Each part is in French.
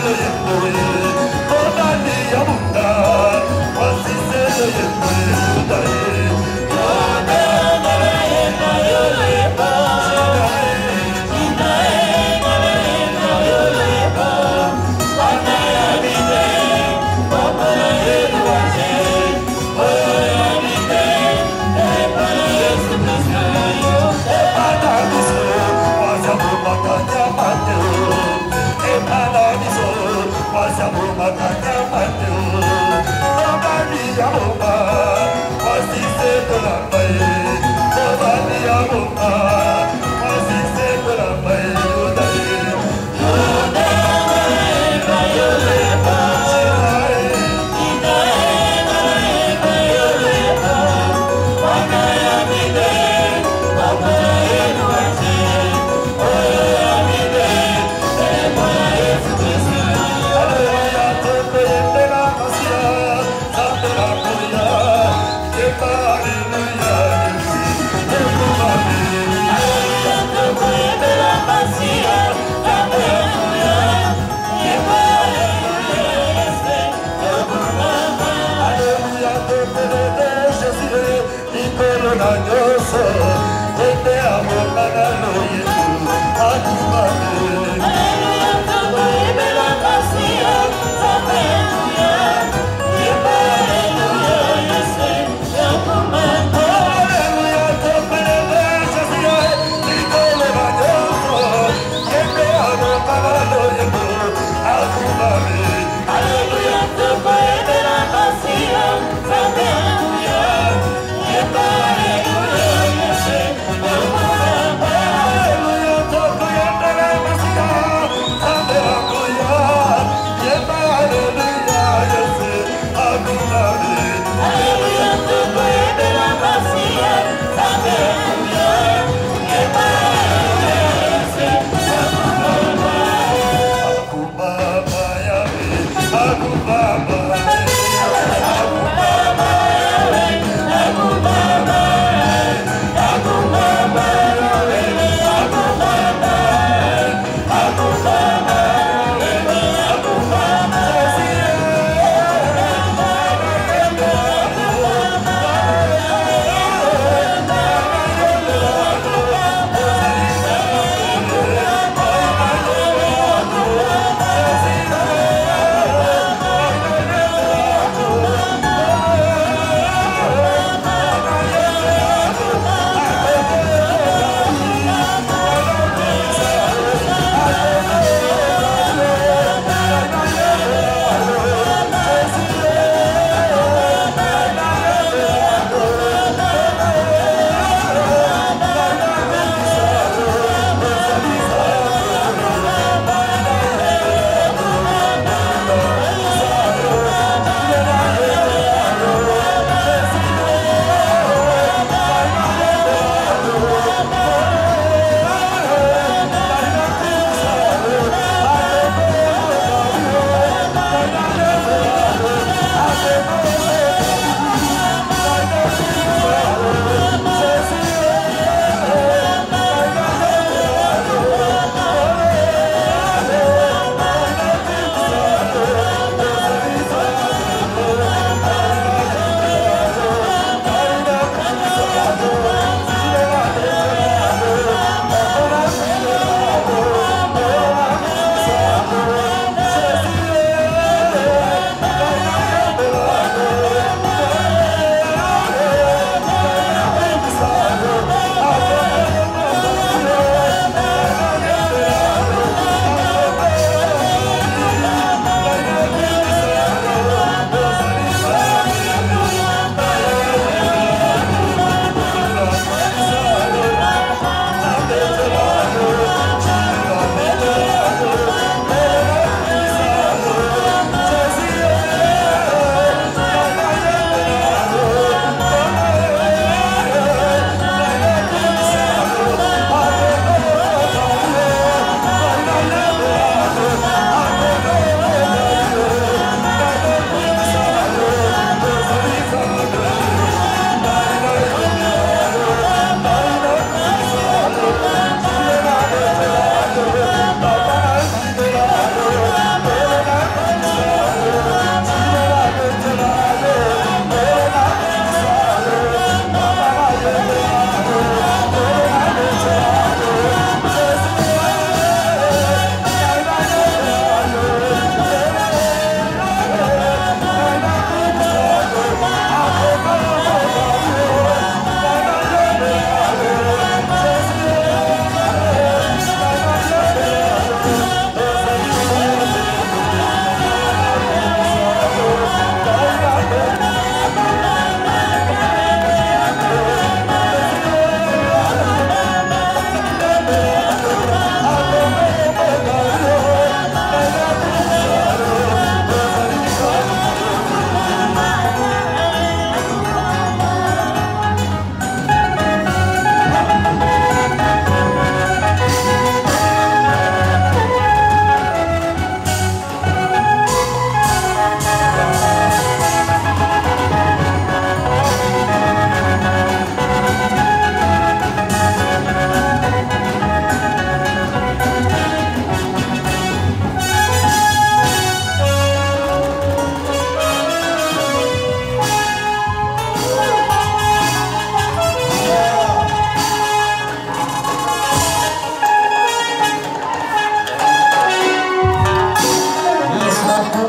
Bye.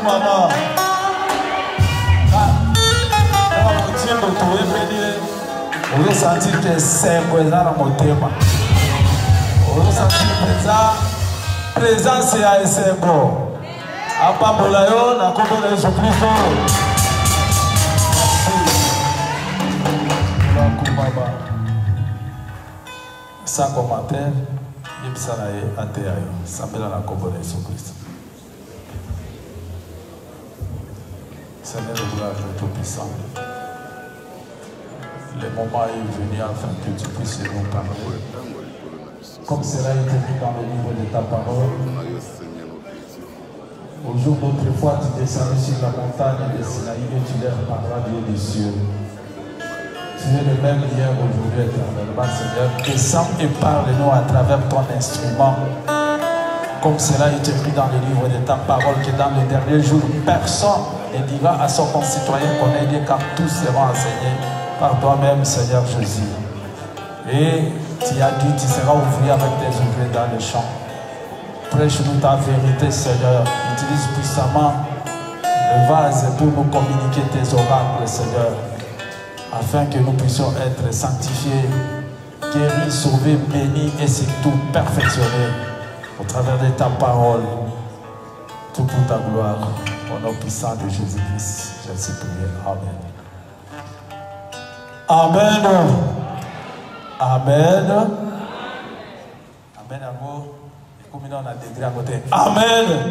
maman. Vous sentez que c'est présent dans mon thème. Vous sentez présence et c'est bon. Apa bolayo na kombo na Yesu Kristo. Sans commentaire, Yipsanae Ateayo, Sambela na kombo na Yesu Kristo. Seigneur le gloire Tout-Puissant. Le moment est venu afin que tu puisses nous parler. Comme cela est écrit dans le livre de ta parole. Au jour d'autrefois, tu descendais sur la montagne de Sinaï et tu leur parleras du haut des cieux. Tu es le même hier, aujourd'hui, éternellement, Seigneur. Descends et parle-nous à travers ton instrument. Comme cela est écrit dans le livre de ta parole, que dans le dernier jour, personne ne dira à son concitoyen qu'on est lié, car tous seront enseignés par toi-même, Seigneur Jésus. Et tu as dit, tu seras ouvrier avec tes ouvriers dans le champ. Prêche-nous ta vérité, Seigneur. Utilise puissamment le vase pour nous communiquer tes oracles, Seigneur, afin que nous puissions être sanctifiés, guéris, sauvés, bénis et surtout perfectionnés au travers de ta parole. Tout pour ta gloire. Au nom puissant de Jésus-Christ, je suis prié. Amen. Amen. Amen. Amen. On a degré à côté. Amen.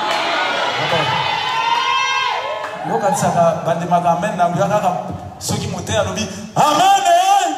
Yo quand ça va bandemaka amen na ngaka ceux qui montent à l'objet. Amen.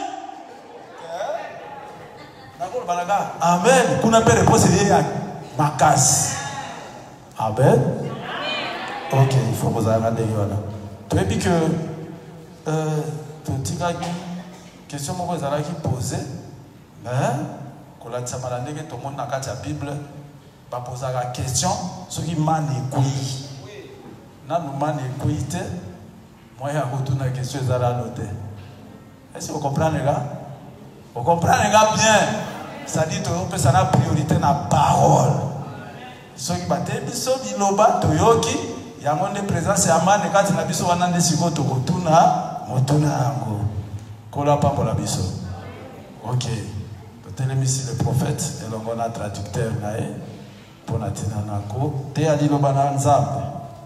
D'accord balaga. Amen. Kuna pe réponse ya makas. Amen. OK, il faut vous arrêter là. Tu as dit que petit gars question moi ça qui poser mais quand la tsamala ndenge tout le monde dans la Bible va poser la question ce qui m'a écouté na nous m'a écouté moi il y a retourner la question ça la noter est-ce que vous comprenez les gars vous comprenez les gars bien ça dit on peut ça la priorité na parole ce qui battait biso biloba toyoki ya monde présence ya mane kati na biso wana ndesiko to retourna motuna yango kola pa pour la biso. OK. Ici le prophète et l'on a traducteur nae pour la tinanako te ali lo bananzambe.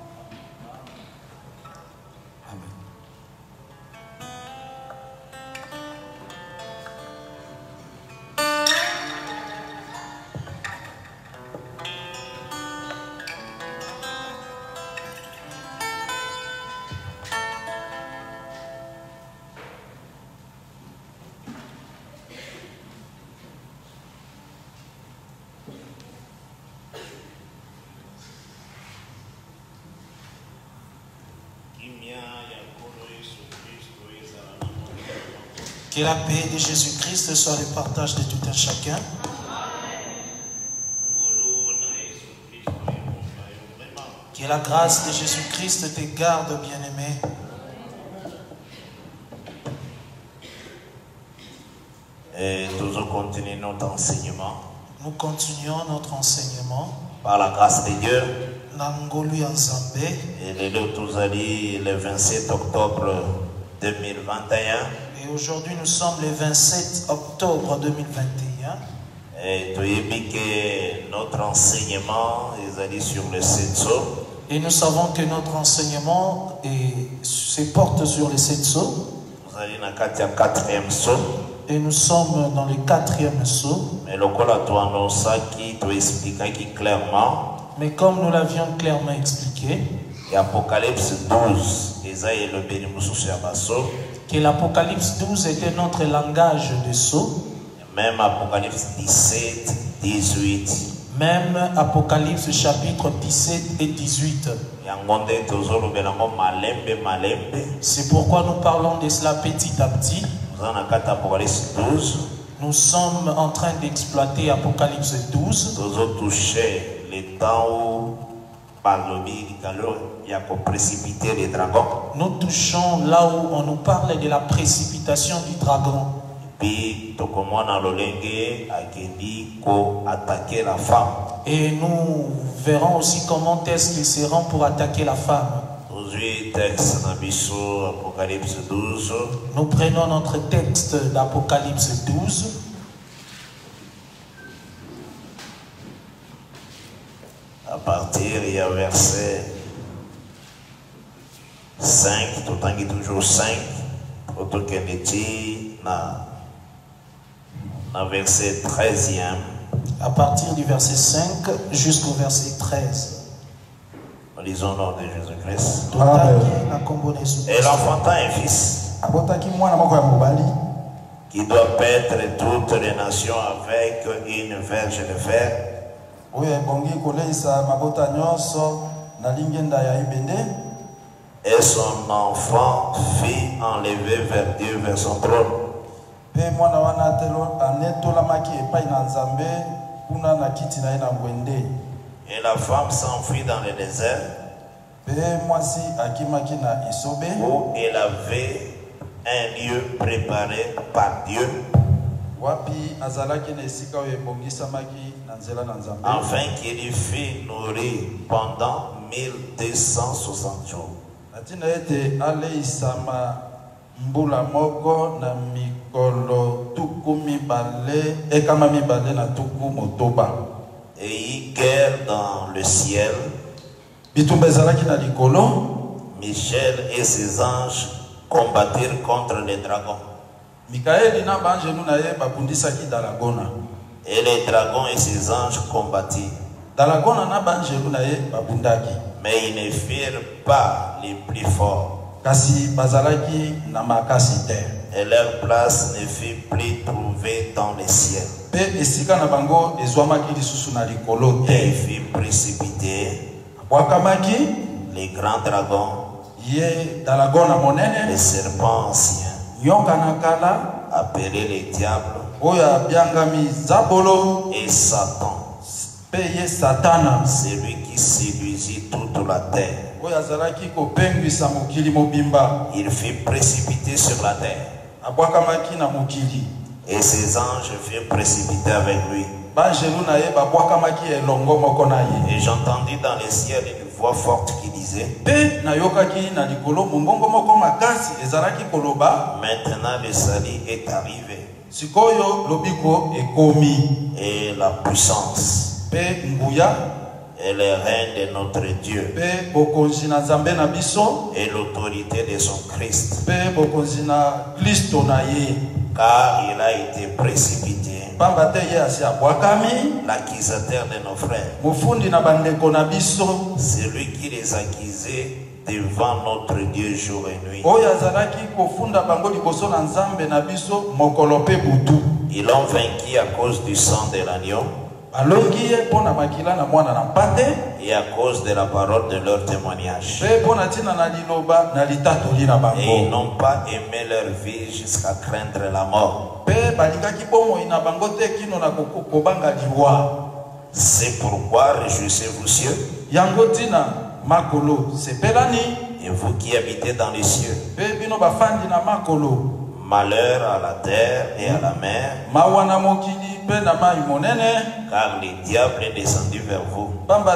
Amen. Que la paix de Jésus-Christ soit le partage de tout un chacun. Que la grâce de Jésus-Christ te garde, bien-aimé. Et nous continuons notre enseignement. Nous continuons notre enseignement. Par la grâce de Dieu. Et le 27 octobre 2021. Et aujourd'hui, nous sommes le 27 octobre 2021. Et tu as dit que notre enseignement est allé sur les 7 sceaux. Et nous savons que notre enseignement se porte sur les 7 sceaux. Nous allons dans le 4e sceau. Et nous sommes dans le 4e sceau. Mais le col a tout annoncé qui te explique clairement. Mais comme nous l'avions clairement expliqué. L'Apocalypse 12, Esaïe le bénémousou sur Abasso. Que l'Apocalypse 12 était notre langage de sceau. Même Apocalypse 17, 18. Même Apocalypse chapitre 17 et 18. C'est pourquoi nous parlons de cela petit à petit. Nous sommes en train d'exploiter Apocalypse 12. Le temps où il y a précipité les dragons. Nous touchons là où on nous parle de la précipitation du dragon. Puis, tout le monde a attaqué la femme. Et nous verrons aussi comment est-ce qu'ils se rendent pour attaquer la femme. Aujourd'hui, texte Nabiso, Apocalypse 12. Nous prenons notre texte d'Apocalypse 12. À partir, il y a verset 5, tout le temps il est toujours 5. Autant qu'elle est dans verset 13e. À partir du verset 5 jusqu'au verset 13. Lisons au nom de Jésus-Christ. Elle enfanta un fils qui doit paître toutes les nations avec une verge de fer. Et son enfant fit enlever vers Dieu, vers son trône. Et la femme s'enfuit dans le désert où elle avait un lieu préparé par Dieu afin qu'il y fût nourri pendant 1260 jours. Mbula moko na mikolo tuku mibale ekama mibale na tuku motoba. Et il guerre dans le ciel. Bitumbezalaki na likolo. Michel et ses anges combattirent contre les dragons. Mikaeli na banjelu na ye babundisaki Dalagona. Et les dragons et ses anges combattirent. Dalagona na banjelu na ye babundaki. Mais ils ne firent pas les plus forts. Kasi bazalaki na makasi te. Et leur place ne fut plus trouvée dans les ciels. Pe esika na bango ezwamaki lisusu na likolo te. Et fut précipité. Wakamaki les grands dragons. Ye Dalagona monene. Les serpents anciens. Nyoka na kala appelés les diables. Oya biangami Zabolo. Et Satan. Peye Satana. Celui qui séduisit toute la terre. Il fut précipité sur la terre. Et ses anges furent précipités avec lui. Et j'entendis dans les ciels une voix forte qui disait: maintenant le salut est arrivé. Et la puissance et le règne de notre Dieu et l'autorité de son Christ, car il a été précipité, l'accusateur de nos frères, celui qui les accusait devant notre Dieu jour et nuit. Ils l'ont vaincu à cause du sang de l'agneau et à cause de la parole de leur témoignage. Et ils n'ont pas aimé leur vie jusqu'à craindre la mort. C'est pourquoi réjouissez-vous cieux, et vous qui habitez dans les cieux. Malheur à la terre et à la mer, car le diable est descendu vers vous,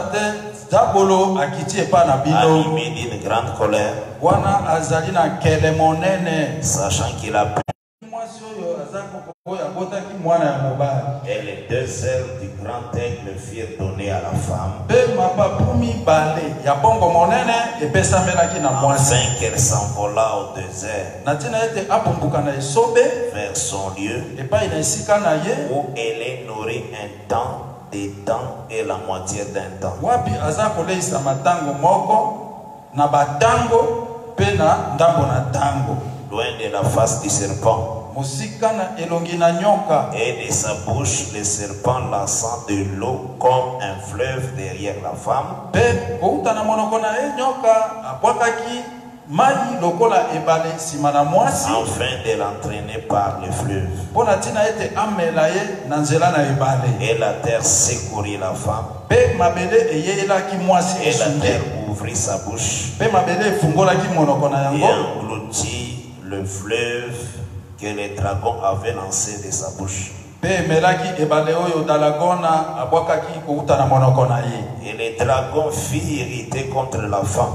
animé d'une grande colère, sachant qu'il a pris. Et les deux ailes du grand aigle furent données à la femme, afin qu'elle s'envolât au désert vers son lieu où elle est nourrie un temps, des temps et la moitié d'un temps. Loin de la face du serpent et de sa bouche, le serpent lançant de l'eau comme un fleuve derrière la femme, afin de l'entraîner par le fleuve. Et la terre secourit la femme, et la terre ouvrit sa bouche et engloutit le fleuve que les dragons avaient lancé de sa bouche. Et les dragons firent irriter contre la femme.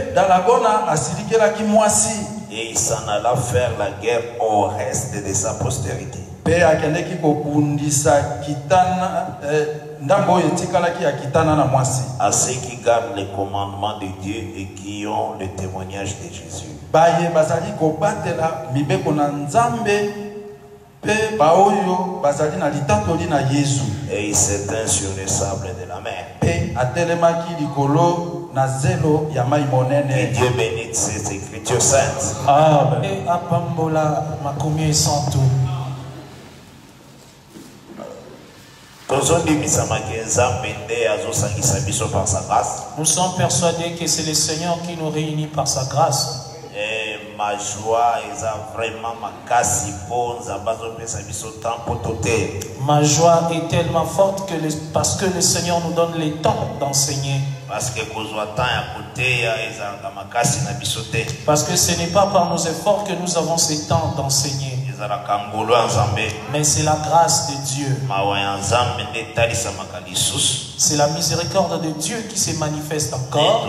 Et il s'en alla faire la guerre au reste de sa postérité. À ceux qui gardent les commandements de Dieu et qui ont le témoignage de Jésus. Et il s'éteint sur les sables de la mer. Que Dieu bénisse ces écritures saintes. Amen. Nous sommes persuadés que c'est le Seigneur qui nous réunit par sa grâce. Et ma joie est vraiment Ma joie est tellement forte que parce que le Seigneur nous donne le temps d'enseigner. Parce que ce n'est pas par nos efforts que nous avons ce temps d'enseigner. Mais c'est la grâce de Dieu. C'est la miséricorde de Dieu qui se manifeste encore.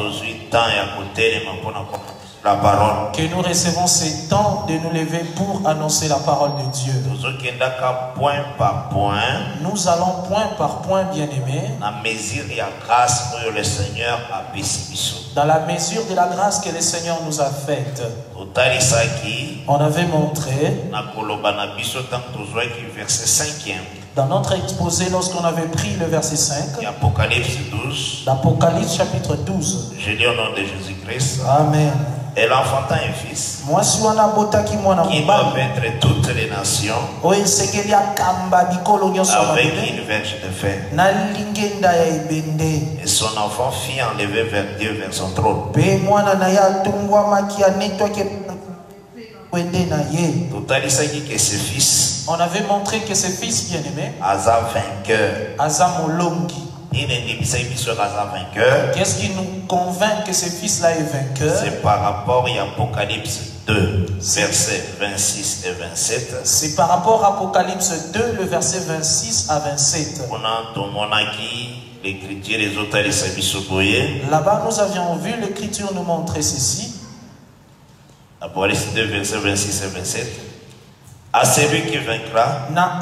La parole. Que nous recevons ce temps de nous lever pour annoncer la parole de Dieu. Point par point. Nous allons point par point, bien-aimés. Dans la mesure de la grâce que le Seigneur nous a faite. On avait montré dans notre exposé lorsqu'on avait pris le verset 5. L'Apocalypse chapitre 12. Je lis au nom de Jésus-Christ. Amen. Elle enfanta un fils qui doit vaincre toutes les nations avec une verge de fer. Et son enfant fit enlever vers Dieu vers son trône. On avait montré que ce fils bien-aimé, Asa vainqueur. Qu'est-ce qui nous convainc que ce fils-là est vainqueur? C'est par rapport à Apocalypse 2, versets 26 et 27. C'est par rapport à Apocalypse 2, le verset 26 à 27. Là-bas, nous avions vu l'écriture nous montrer ceci. Apocalypse 2, versets 26 et 27. À celui qui vaincra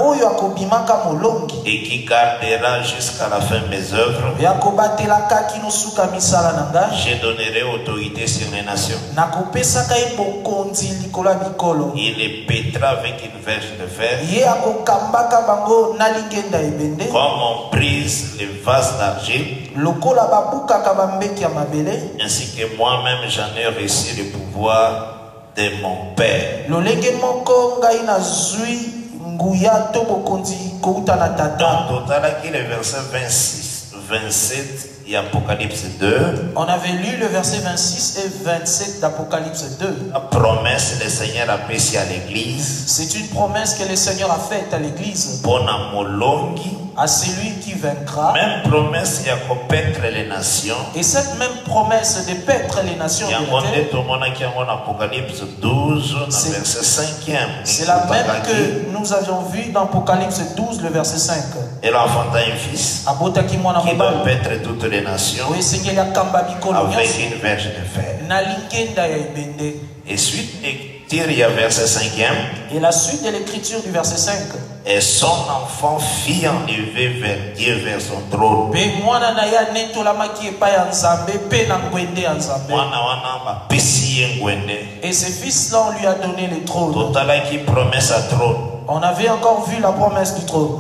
et qui gardera jusqu'à la fin mes œuvres, je donnerai autorité sur les nations. Il les pétera avec une verge de fer, comme on brise les vases d'argile, ainsi que moi-même j'en ai reçu le pouvoir de mon Père. Donc, total, qui le verset 26, 27 et Apocalypse 2. On avait lu le verset 26 et 27 d'Apocalypse 2. La promesse le Seigneur a fait à l'église. C'est une promesse que le Seigneur a faite à l'église. À celui qui vaincra. Même promesse il y a qu'au paître les nations. Et cette même promesse de paître les nations. Apocalypse 12, verset 5e. C'est la même que nous avions vu dans Apocalypse 12, le verset 5. Et l'enfant a un fils qui doit paître toutes les nations avec une verge de fer. Et suite il y a verset 5e. Et la suite de l'écriture du verset 5. Et son enfant fit enlever vers Dieu vers son trône. Et ce fils-là, on lui a donné le trône. Total qui promesse à trône. On avait encore vu la promesse du trône.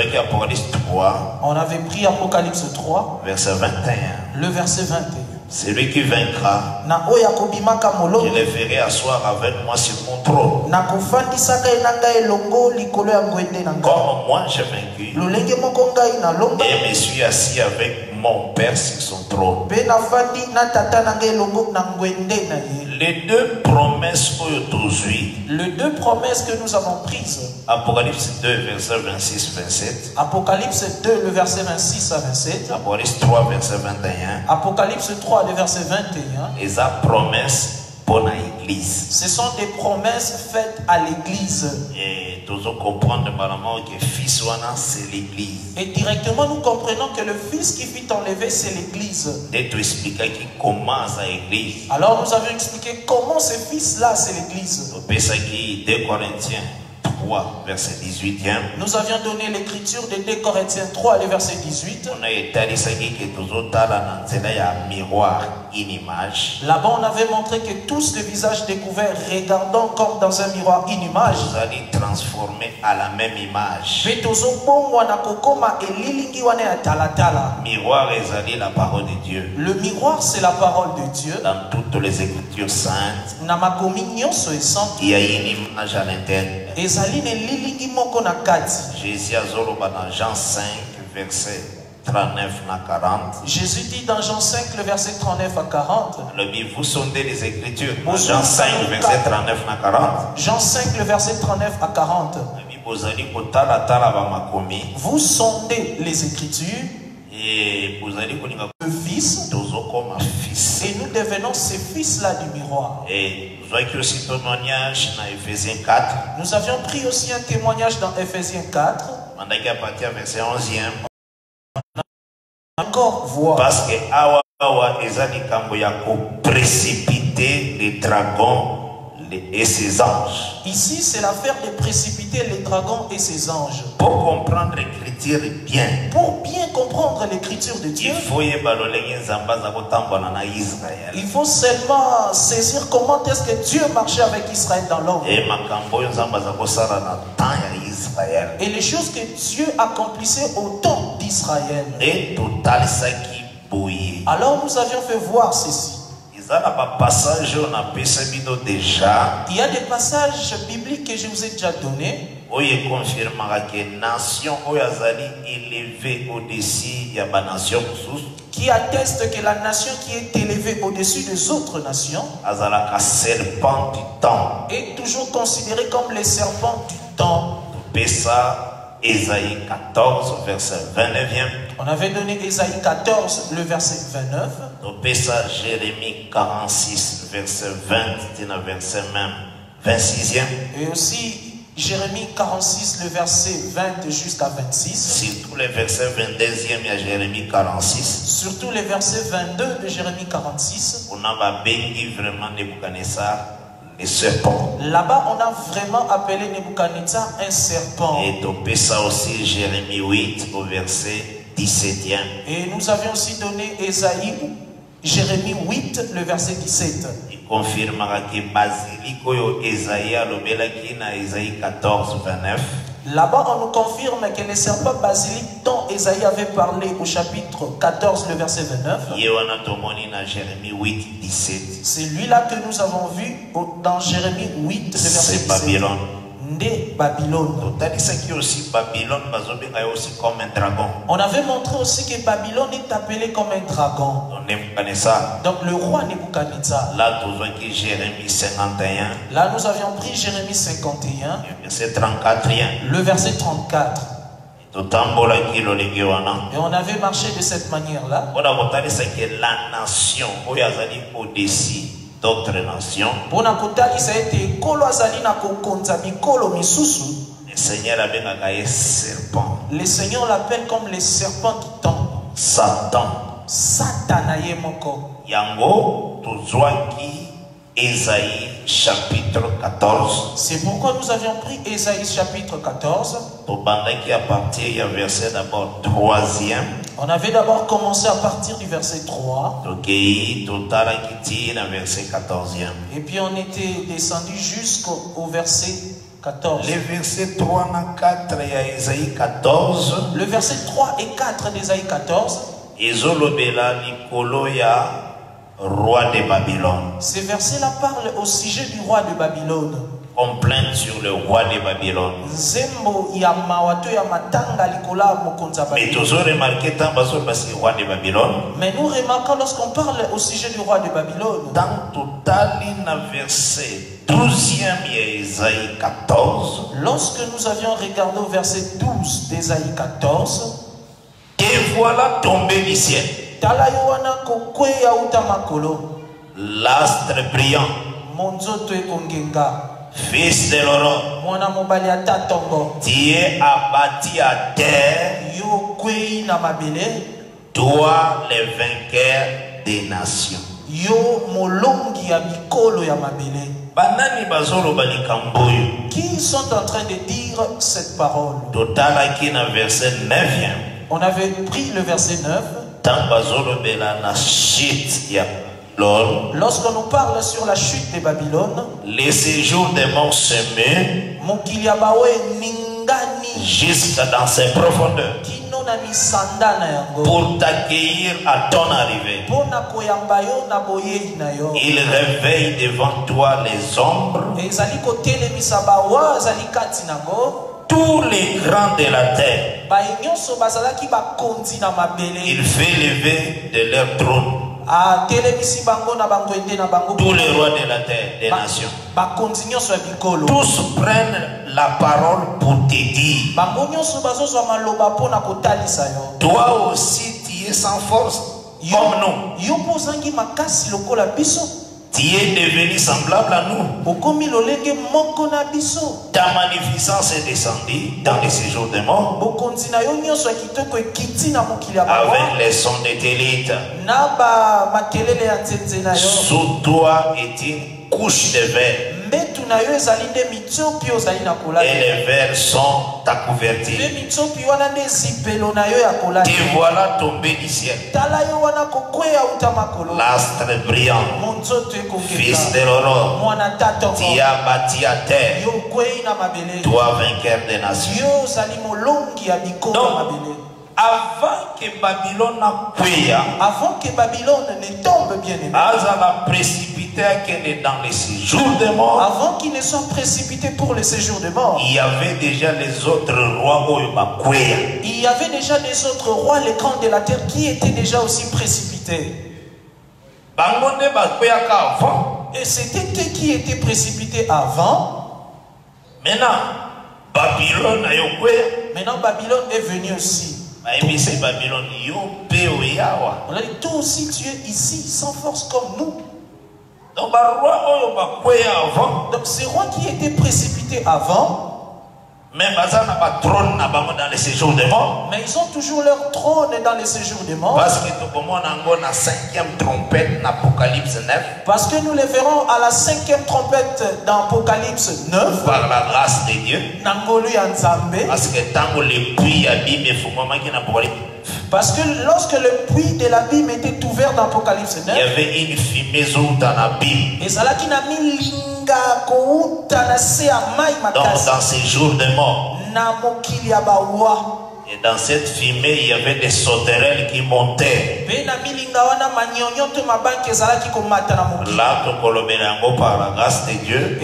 On avait pris Apocalypse 3, verset 21. Le verset 21. Celui qui vaincra, je le ferai asseoir avec moi sur mon trône. Comme moi j'ai vaincu, et me suis assis avec mon Père sur son trône. Les deux promesses que nous avons prises. Apocalypse 2, verset 26-27. Apocalypse 2, le verset 26 à 27. Apocalypse 3, verset 21. Apocalypse 3, le verset 21. Et sa promesse pour l'église. l'église. Ce sont des promesses faites à l'église. Et nous comprenons que fils wana c'est l'église. Et directement nous comprenons que le fils qui fut enlevé c'est l'église. Et tu expliquer qui commence à l'église. Alors nous avions expliqué comment ce fils là c'est l'église. 2 Corinthiens 3, verset 18. Nous avions donné l'écriture de 2 Corinthiens 3, le verset 18. On a établi que toujours dans miroir, une image. Là-bas, on avait montré que tous les visages découverts, regardant comme dans un miroir une image. Vous allez transformer à la même image. Miroir est la parole de Dieu. Le miroir, c'est la parole de Dieu. Dans toutes les écritures saintes, il y a une image à l'intérieur. Jésus a dans Jean 5, verset 39 à 40. Jésus dit dans Jean 5, le verset 39 à 40. Vous sondez les écritures. Jean 5, verset 39 à 40. Jean 5, le verset 39 à 40. Vous sondez les écritures. Et vous allez connaître le fils. Et nous devenons ces fils-là du miroir. Et nous avons aussi un témoignage dans Ephésiens 4. Nous avions pris aussi un témoignage dans Ephésiens 4. On a partir verset 11e. Encore voir. Parce que Awa ezali kambo ya précipiter les dragons et ses anges. Ici, c'est l'affaire de précipiter les dragons et ses anges. Pour comprendre l'écriture bien. Pour bien comprendre l'écriture de Dieu. Il faut seulement saisir comment est-ce que Dieu marchait avec Israël dans l'ombre. Et les choses que Dieu accomplissait au temps d'Israël. Alors nous avions fait voir ceci. Il y a des passages bibliques que je vous ai déjà donnés. Qui attestent que la nation qui est élevée au-dessus des autres nations est toujours considérée comme les serpents du temps. Ésaïe 14, verset 29e. On avait donné Ésaïe 14, le verset 29. Jérémie 46, verset 20, verset même 26e. Et aussi Jérémie 46, le verset 20 jusqu'à 26. Surtout le verset 22e, il y a Jérémie 46. Surtout le verset 22 de Jérémie 46. On a vraiment Nebuchadnezzar. Les serpents. Là-bas, on a vraiment appelé Nebuchadnezzar un serpent. Et tu ça aussi Jérémie 8 au verset 17e. Et nous avions aussi donné Jérémie 8, le verset 17. Il confirmera que Basilico Esaïe l'obélaki na Esaïe 14, 29. Là-bas, on nous confirme que les serpents basiliques dont Esaïe avait parlé au chapitre 14, le verset 29. C'est lui-là que nous avons vu dans Jérémie 8, le verset 17. Babylone. De Babylone. On avait montré aussi que Babylone est appelé comme un dragon. Donc le roi Nebuchadnezzar. Là, Jérémie 51. Là, nous avions pris Jérémie 51. Verset 34. Le verset 34. Et on avait marché de cette manière-là. La nation au-dessus d'autres nations. Le Seigneur appelle serpent. Le Seigneur l'appelle comme les serpents du temps. Satan. Satanaye moko. Yango tozwaki Ésaïe chapitre 14. C'est pourquoi nous avions pris Ésaïe chapitre 14. À partir du verset d'abord 3e. On avait d'abord commencé à partir du verset 3. Verset 14e. Et puis on était descendu jusqu'au verset 14. Les versets 3 et 4 et Ésaïe 14. Le verset 3 et 4 d'Ésaïe 14. Roi de Babylone. Ces versets-là parlent au sujet du roi de Babylone. Complainte sur le roi de Babylone. Mais toujours remarqué tant parce que roi de Babylone. Mais nous remarquons lorsqu'on parle au sujet du roi de Babylone. Dans total verset 12e Ésaïe 14. Lorsque nous avions regardé au verset 12 d'Ésaïe 14. Et voilà tombé du ciel. L'astre brillant. Fils de Laurent, tu es abattu à terre, toi le vainqueur des nations. Qui sont en train de dire cette parole? On avait pris le verset 9. Lorsqu'on nous parle sur la chute de Babylone, les séjours des morts se meurent jusqu'à dans ses profondeurs pour t'accueillir à ton arrivée. Il réveille devant toi les ombres, tous les grands de la terre. Il fait lever de leur trône tous les rois de la terre, des nations. Tous prennent la parole pour te dire. Toi aussi tu es sans force comme nous. Tu es devenu semblable à nous. Ta magnificence est descendue dans les séjours des morts avec les sons de tes litres. Sous toi est une couche de verre et les verres sont ta couverture. Te voilà tombé du ciel, l'astre brillant, fils de l'aurore, tu as bâti à terre, toi vainqueur des nations. Donc, avant que Babylone ne tombe, bien aimé, dans les séjours de mort, avant qu'il ne soit précipité pour le séjour de mort, il y avait déjà les autres rois. Il y avait déjà les autres rois, les grands de la terre, qui étaient déjà aussi précipités. Et c'était eux qui étaient précipités avant. Maintenant, Babylone est venu aussi. On a dit, toi aussi tu es ici sans force comme nous. Donc ces rois qui étaient précipités avant, mais ils ont toujours leur trône dans les séjours des morts. Parce que nous les verrons à la 5e trompette dans Apocalypse 9. Par la grâce de Dieu. Parce que lorsque le puits de l'abîme était ouvert dans Apocalypse 9, il y avait une fumée dans l'abîme. Donc dans ces jours de mort, et dans cette fumée, il y avait des sauterelles qui montaient. Là, par la grâce de Dieu,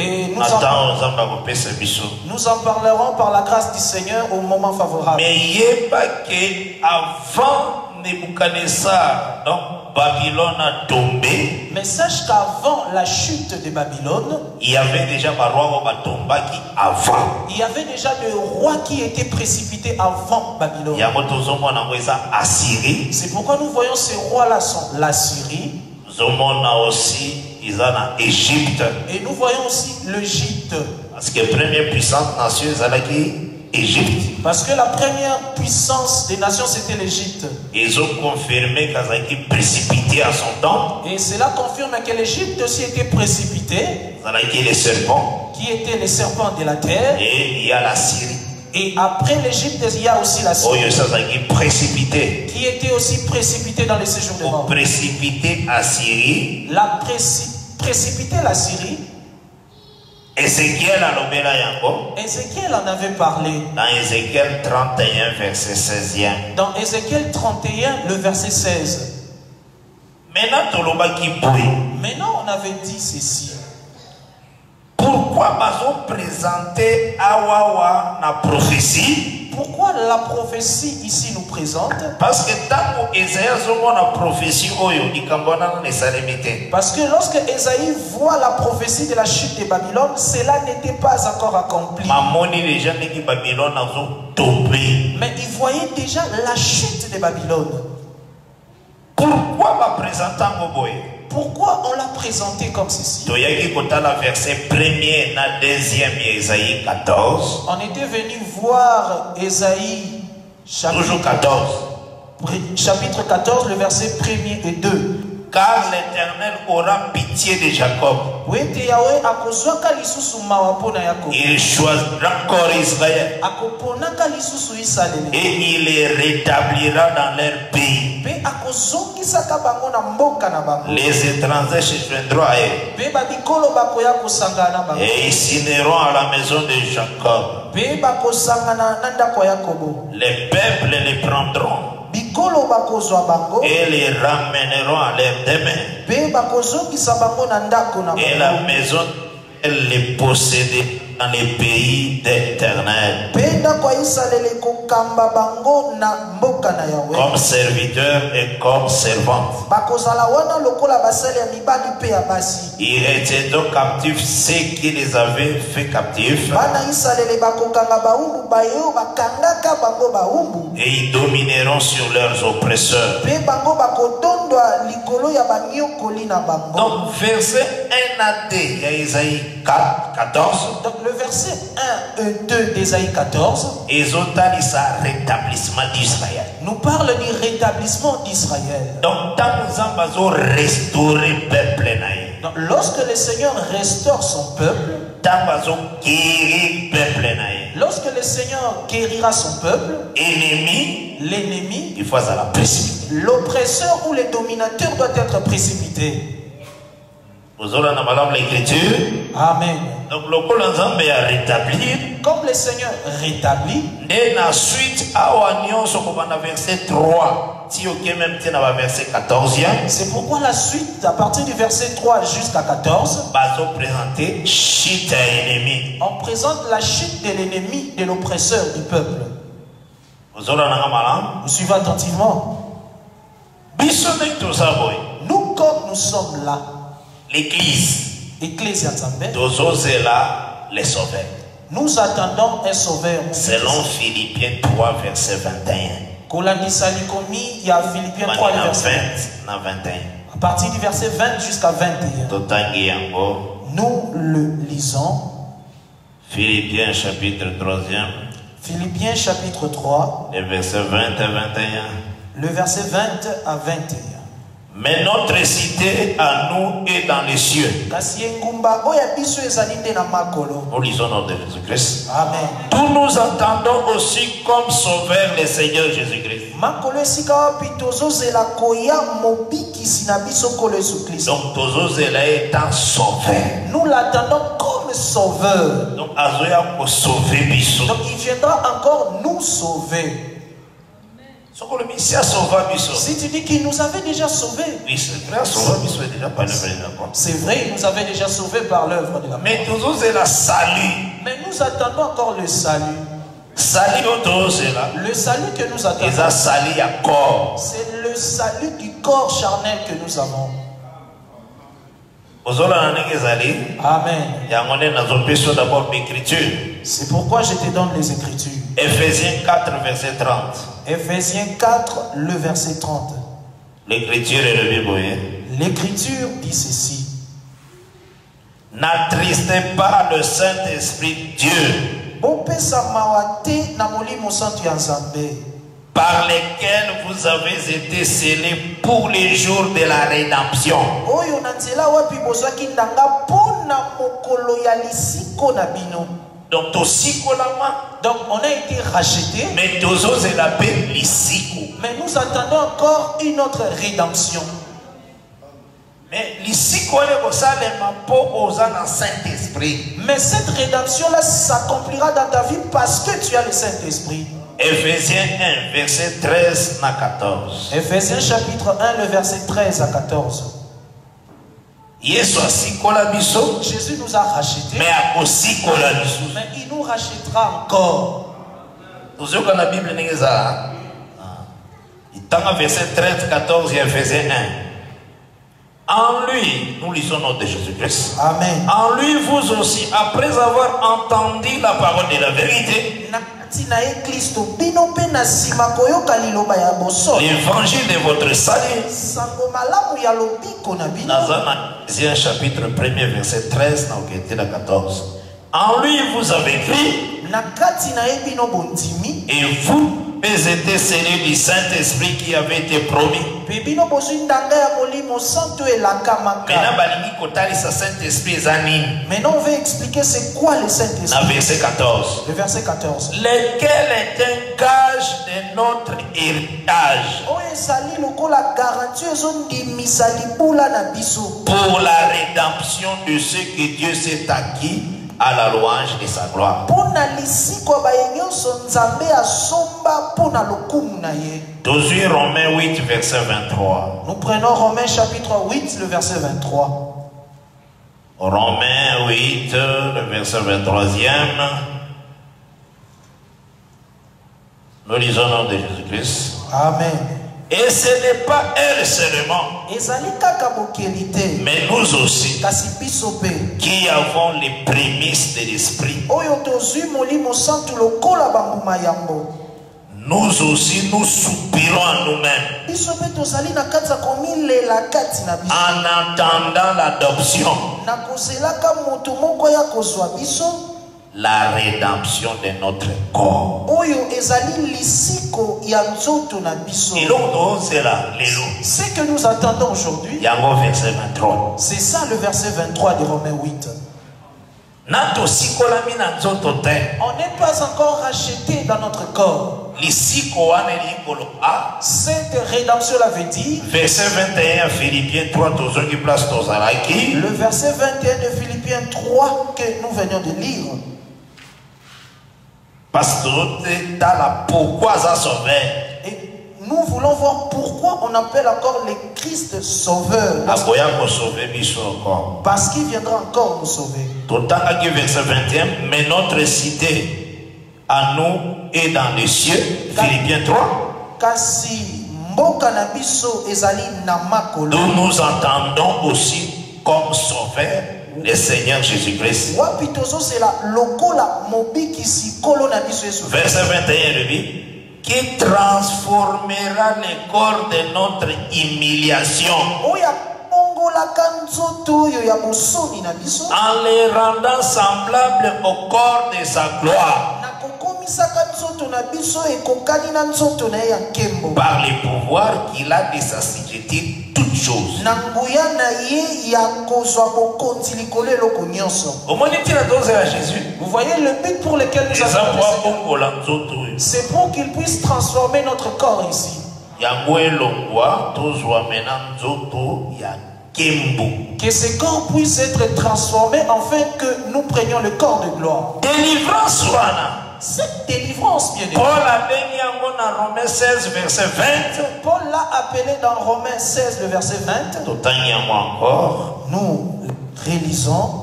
nous en parlerons par la grâce du Seigneur au moment favorable. Mais il n'y a pas qu'avant Nebuchadnezzar, donc Babylone a tombé. Mais sache qu'avant la chute de Babylone, il y avait déjà des rois qui avant. Il y avait déjà des rois qui étaient précipités avant Babylone. C'est pourquoi nous voyons ces rois-là sont la Syrie. Aussi, ils en ont Égypte. Et nous voyons aussi l'Égypte. Parce que la première puissante nation, c'est Égypte. Parce que la première puissance des nations, c'était l'Égypte. Ils ont confirmé qu'ils étaient précipités à son temps. Et cela confirme que l'Égypte aussi était précipitée. Les serpents. Qui étaient les serpents de la terre. Et il y a la Syrie. Et après l'Égypte, il y a aussi la Syrie. Précipité. Qui était aussi précipité dans les séjours de mort. Précipité à Syrie. Précipité la Syrie. Ézéchiel en avait parlé. Dans Ézéchiel 31, verset 16e. Dans Ézéchiel 31, le verset 16. Maintenant, on avait dit ceci. Pourquoi m'ont présenté Awawa la prophétie? Pourquoi la prophétie ici nous présente? Parce que tant Esaïe voit la prophétie, parce que lorsque Esaïe voit la prophétie de la chute de Babylone, cela n'était pas encore accompli. Mais il voyait déjà la chute de Babylone. Pourquoi m'a présenté Pourquoi on l'a présenté comme ceci? Verset 1er, na 2e, Ésaïe 14. On était venu voir Ésaïe chapitre 14, le verset 1er et 2. Car l'Éternel aura pitié de Jacob. Il choisira encore Israël. Et il les rétablira dans leur pays. Les étrangers se joindront à eux. Et ils signeront à la maison de Jacob. Les peuples les prendront et les ramèneront à leur demeure. Et la maison, elle les possédera dans les pays d'Éternel. Comme serviteur et comme servante. Ils étaient donc captifs, ceux qui les avaient fait captifs. Et ils domineront sur leurs oppresseurs. Donc verset 1 à 2, il y a Isaïe 14. Donc le verset 1 et 2 d'Ésaïe 14 nous parle du rétablissement d'Israël. Donc lorsque le Seigneur restaure son peuple, lorsque le Seigneur guérira son peuple, l'ennemi, l'oppresseur ou le dominateur doit être précipité. Amen. Donc le Nzambe a rétabli. Comme le Seigneur rétablit. Et ensuite, à verset 3. Verset 14. C'est pourquoi la suite, à partir du verset 3 jusqu'à 14, on présente la chute de l'ennemi, de l'oppresseur du peuple. Vous suivez attentivement. Nous, comme nous sommes là, l'église, les sauveurs. Nous attendons un sauveur. Selon Philippiens 3, verset 21. Il y a Philippiens 3, verset 20. À partir du verset 20 jusqu'à 21. Nous le lisons. Philippiens chapitre 3e. Philippiens chapitre 3. Les versets 20 à 21. Le verset 20 à 21. Mais notre cité à nous est dans les cieux. Nous lisons notre de Jésus-Christ. Amen. Nous nous entendons aussi comme sauveur le Seigneur Jésus-Christ. Donc Tozozela étant sauveur. Nous l'attendons comme sauveur. Donc il viendra encore nous sauver. Si tu dis qu'il nous avait déjà sauvés, c'est vrai, il nous avait déjà sauvés par l'œuvre de la mais nous attendons encore le salut. Le salut que nous attendons, c'est le salut du corps charnel que nous avons. Amen. C'est pourquoi je te donne les Écritures. Ephésiens 4, verset 30. Ephésiens 4, le verset 30. L'Écriture est le Bible. L'Écriture dit ceci. N'attristez pas le Saint-Esprit Dieu, par lesquels vous avez été scellés pour les jours de la rédemption. Donc on a été racheté. Mais nous attendons encore une autre rédemption. Mais cette rédemption-là s'accomplira dans ta vie parce que tu as le Saint-Esprit. Ephésiens 1, verset 13 à 14. Ephésiens chapitre 1, le verset 13 à 14. Jésus nous a rachetés. Mais il nous rachètera encore. Verset 13, 14 et Ephésiens 1. En lui, nous lisons notre de Jésus-Christ. Amen. En lui, vous aussi, après avoir entendu la parole de la vérité, l'évangile de votre salut. Dans un chapitre 1er, verset 13 à 14. En lui vous avez cru, et vous étiez scellés du Saint-Esprit qui avait été promis. Maintenant, on veut expliquer c'est quoi le Saint-Esprit. Verset 14. Le verset 14. Lequel est un gage de notre héritage pour la rédemption de ce que Dieu s'est acquis à la louange de sa gloire. Toujours Romains 8, verset 23. Nous prenons Romains chapitre 8, le verset 23. Romains 8, le verset 23e. Nous lisons au nom de Jésus-Christ. Amen. Et ce n'est pas elle seulement, mais nous aussi, qui avons les prémices de l'esprit. Nous aussi, nous soupirons en nous-mêmes en attendant l'adoption, la rédemption de notre corps. Ce que nous attendons aujourd'hui, c'est ça le verset 23 de Romains 8. On n'est pas encore racheté dans notre corps. Cette rédemption l'avait dit. Verset 21 Philippiens 3, le verset 21 de Philippiens 3 que nous venons de lire. Parce que dans la pourquoi ça sauvé. Nous voulons voir pourquoi on appelle encore le Christ sauveur. Parce qu'il viendra encore nous sauver. Verset 21, mais notre cité à nous est dans les cieux. Philippiens 3. Nous nous entendons aussi comme sauveur le Seigneur Jésus-Christ. Verset 21, lui, qui transformera le corps de notre humiliation en les rendant semblables au corps de sa gloire par les pouvoirs qu'il a de s'assujettir toutes choses. Vous voyez le but pour lequel nous avons, c'est pour qu'il puisse transformer notre corps ici. Que ce corps puisse être transformé afin que nous prenions le corps de gloire. Délivrance. Cette délivrance, bien aimé. Paul a béni en Romains 16, verset 20. Paul l'a appelé dans Romains 16, le verset 20. Encore. Nous réalisons.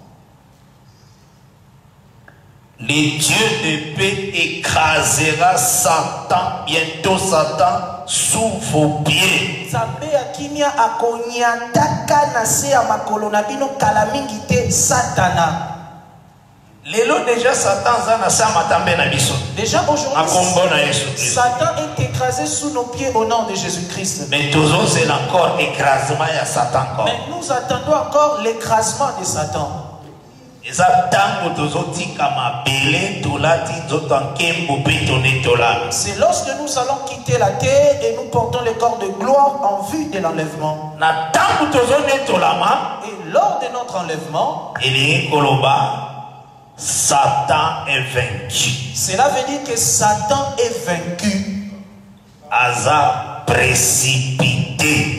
Le Dieu de paix écrasera Satan, bientôt Satan, sous vos pieds. Lelo déjà Satan déjà aujourd'hui Satan est écrasé sous nos pieds au nom de Jésus-Christ. Mais toujours c'est encore écrasement à Satan. Mais nous attendons encore l'écrasement de Satan. C'est lorsque nous allons quitter la terre et nous portons le corps de gloire en vue de l'enlèvement. Et lors de notre enlèvement, Satan est vaincu. Cela veut dire que Satan est vaincu. Aza précipité.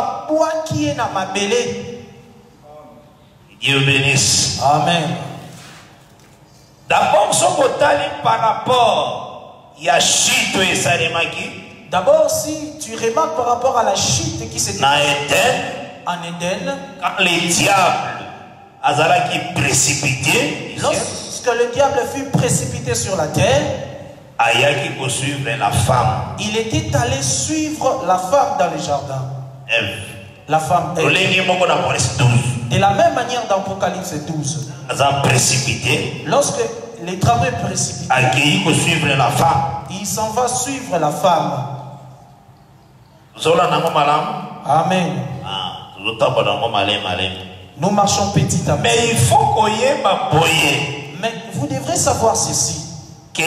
Dieu bénisse. Amen. D'abord, par rapport à la chute et Salemaki. D'abord, si tu remarques par rapport à la chute qui s'est en Éden, quand les diables Azara qui précipité, lorsque le diable fut précipité sur la terre, Ayaki pour suivre la femme. Il était allé suivre la femme dans le jardin. Ève. La femme Ève. De la même manière dans Apocalypse 12. Précipité. Lorsque les travaux précipités. Suivre la femme. Il s'en va suivre la femme. Amen. Nous marchons petit à petit. Mais il faut qu'on y ait ma Mais vous devrez savoir ceci. Que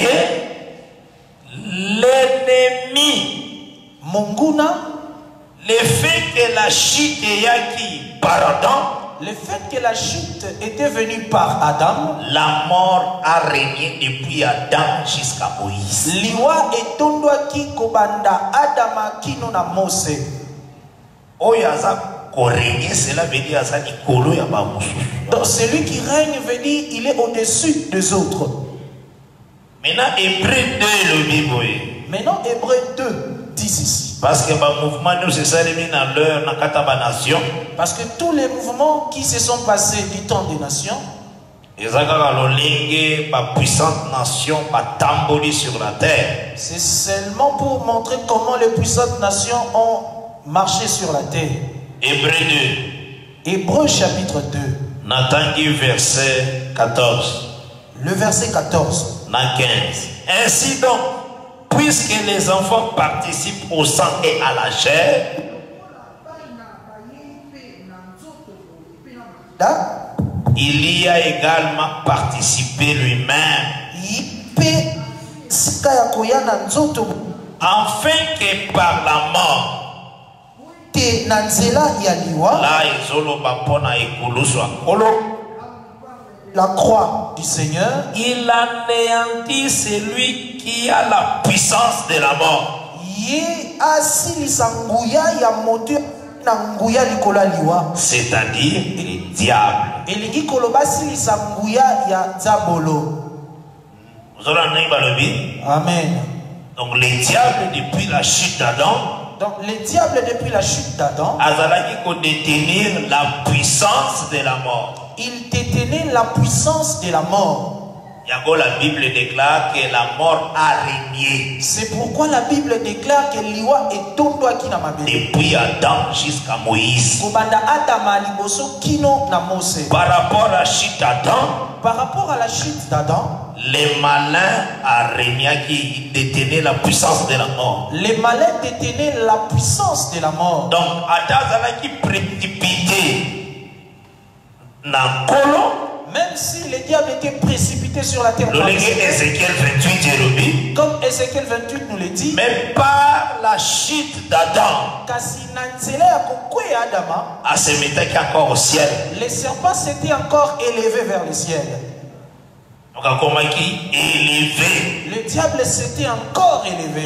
l'ennemi, Monguna, le fait que la chute yaki par Adam, le fait que la chute était venue par Adam, la mort a régné depuis Adam jusqu'à Moïse. Liwa et tondwa ki kobanda Adama kino na Mose. Oyaza ko régner, cela veut dire ça ikolo ya ba musu. Donc celui qui règne veut dire il est au-dessus des autres. Maintenant Hébreu 2 le Bible. Maintenant Hébreu 2 dit ici. Parce que le mouvement nous c'est ça les dans leur na kataba nation. Parce que tous les mouvements qui se sont passés du temps des nations, puissante nation tamboli sur la terre. C'est seulement pour montrer comment les puissantes nations ont marché sur la terre. Hébreu 2. Hébreu chapitre 2. Natangi verset 14. Le verset 14. Na 15. Ainsi donc, puisque les enfants participent au sang et à la chair, il y a également participé lui-même, afin que par la mort, la croix du Seigneur, il anéantit celui qui a la puissance de la mort. C'est-à-dire le diable. Amen. Donc le diable depuis la chute d'Adam, donc le diable depuis la chute d'Adam, détenir la puissance de la mort. Il détenait la puissance de la mort. La Bible déclare que la mort a régné. C'est pourquoi la Bible déclare que l'Iwa est tombé qui n'a pas depuis Adam jusqu'à Moïse. Par rapport à la chute d'Adam, les malins a régné qui détenaient la puissance de la mort. Les malins détenaient la puissance de la mort. Donc Adam a qui précipité. Même si le diable était précipité sur la terre, comme Ézéchiel 28 comme Ézéchiel 28 nous le dit, mais par la chute d'Adam, à se mettre encore au ciel, les serpents s'étaient encore élevés vers le ciel. Le diable s'était encore élevé.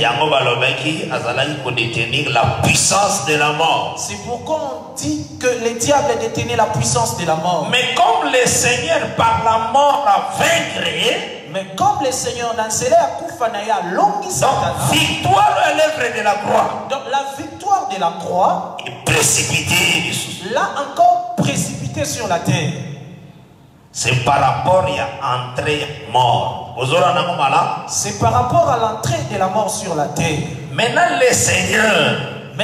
La puissance de la mort. C'est pourquoi on dit que le diable détenait la puissance de la mort. Mais comme le Seigneur par la mort a vaincu, mais comme le Seigneur n'a donc victoire à l'œuvre de la croix. Donc la victoire de la croix est précipitée. L'a encore précipité sur la terre. C'est par rapport à l'entrée mort. C'est par rapport à l'entrée de la mort sur la terre. Maintenant le Seigneur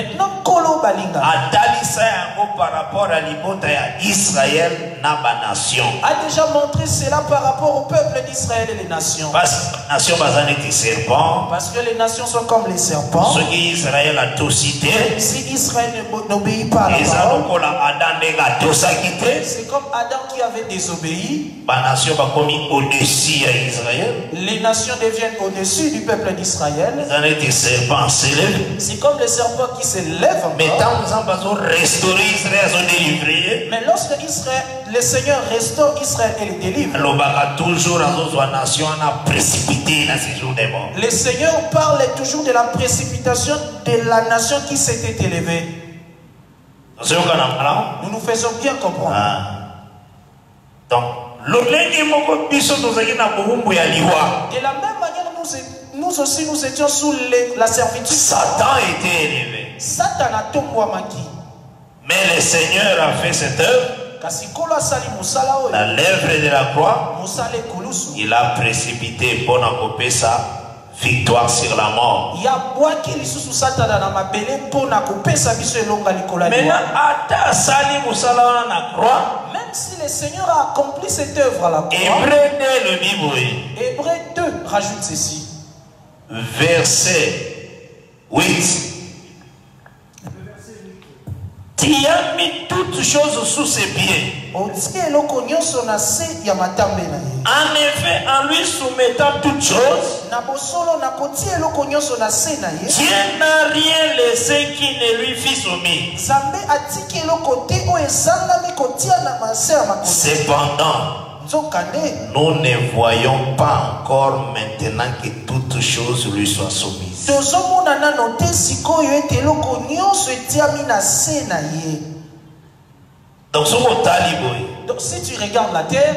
a par rapport à Israël nation. A déjà montré cela par rapport au peuple d'Israël et les nations. Parce que les nations sont comme les serpents. Ce qui Israël a tout cité. Si Israël n'obéit pas à la parole, c'est comme Adam qui avait désobéi. Les nations deviennent au-dessus du peuple d'Israël. C'est comme les serpents qui se lèvent encore. Mais lorsque le Seigneur restaure Israël et le délivre, le Seigneur parle toujours de la précipitation de la nation qui s'était élevée. Nous nous faisons bien comprendre. Donc, de la même manière, nous aussi nous étions sous la servitude. Satan était élevé. Mais le Seigneur a fait cette œuvre. Dans l'œuvre de la croix, il a précipité pour sa victoire sur la mort. Maintenant, même si le Seigneur a accompli cette œuvre à la croix, Hébreux 2 rajoute ceci. Verset 8. Tu as mis toutes choses sous ses pieds. En effet, en lui soumettant toutes choses, Dieu n'a rien laissé qui ne lui fît soumis. Cependant, nous ne voyons pas encore maintenant que toutes choses lui soient soumises. Donc si tu regardes la terre,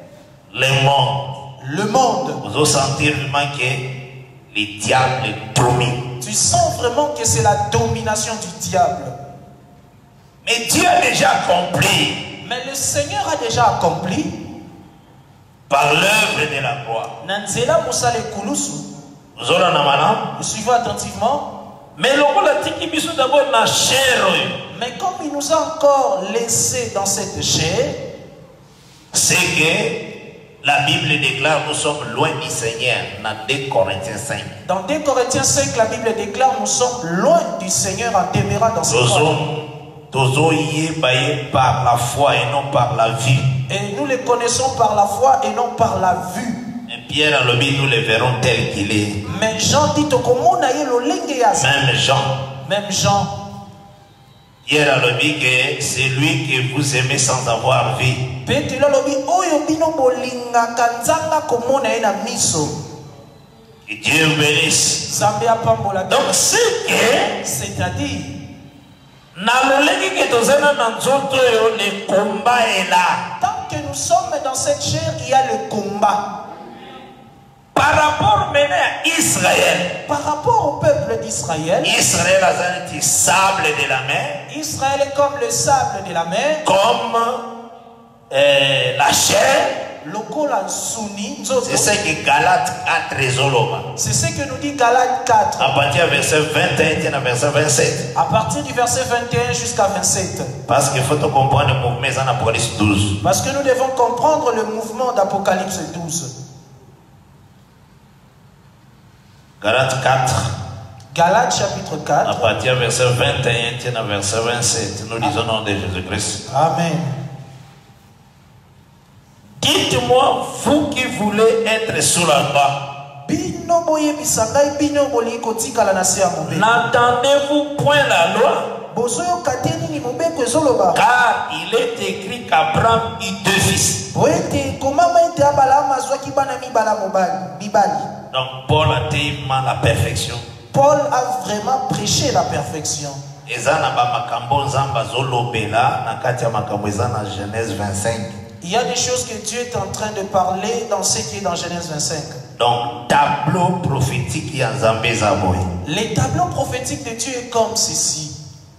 le monde, vous sentir vraiment que le diable domine. Tu sens vraiment que c'est la domination du diable. Mais Dieu a déjà accompli. Mais le Seigneur a déjà accompli par l'œuvre de la croix. Nous suivons attentivement. Mais comme il nous a encore laissé dans cette chair, c'est que la Bible déclare nous sommes loin du Seigneur dans 2 Corinthiens 5. Dans 2 Corinthiens 5, la Bible déclare nous sommes loin du Seigneur en demeurant dans cette chair. Par la foi et non par la vue. Et nous les connaissons par la foi et non par la vue. Et Pierre Alobi, nous le verrons tel qu'il est. Mais Jean dit Même Jean. Pierre Alobi que c'est lui que vous aimez sans avoir vu. Que Dieu bénisse. Donc c'est-à-dire le combat est là. Tant que nous sommes dans cette chair, il y a le combat. Par rapport maintenant à Israël. Par rapport au peuple d'Israël. Israël a le sable de la mer. Israël est comme le sable de la mer. Comme la chair. C'est ce que Galates 4 résoloma. C'est ce que nous dit Galates 4. À partir du verset 21 à verset 27. À partir du verset 21 jusqu'à 27. Parce qu'il faut comprendre le mouvement d'Apocalypse 12. Parce que nous devons comprendre le mouvement d'Apocalypse 12. Galates 4. Galates chapitre 4. À partir du verset 21 à verset 27. Nous disons au nom de Jésus-Christ. Amen. Dites-moi, vous qui voulez être sous la loi, n'entendez-vous point la loi? Car il est écrit qu'Abraham eut 2 fils. Donc Paul a tellement la perfection. Paul a vraiment prêché la perfection. Genèse 25. Il y a des choses que Dieu est en train de parler dans ce qui est dans Genèse 25. Donc, tableau prophétique qui en Zambé Zaboy. Les tableaux prophétiques de Dieu est comme ceci.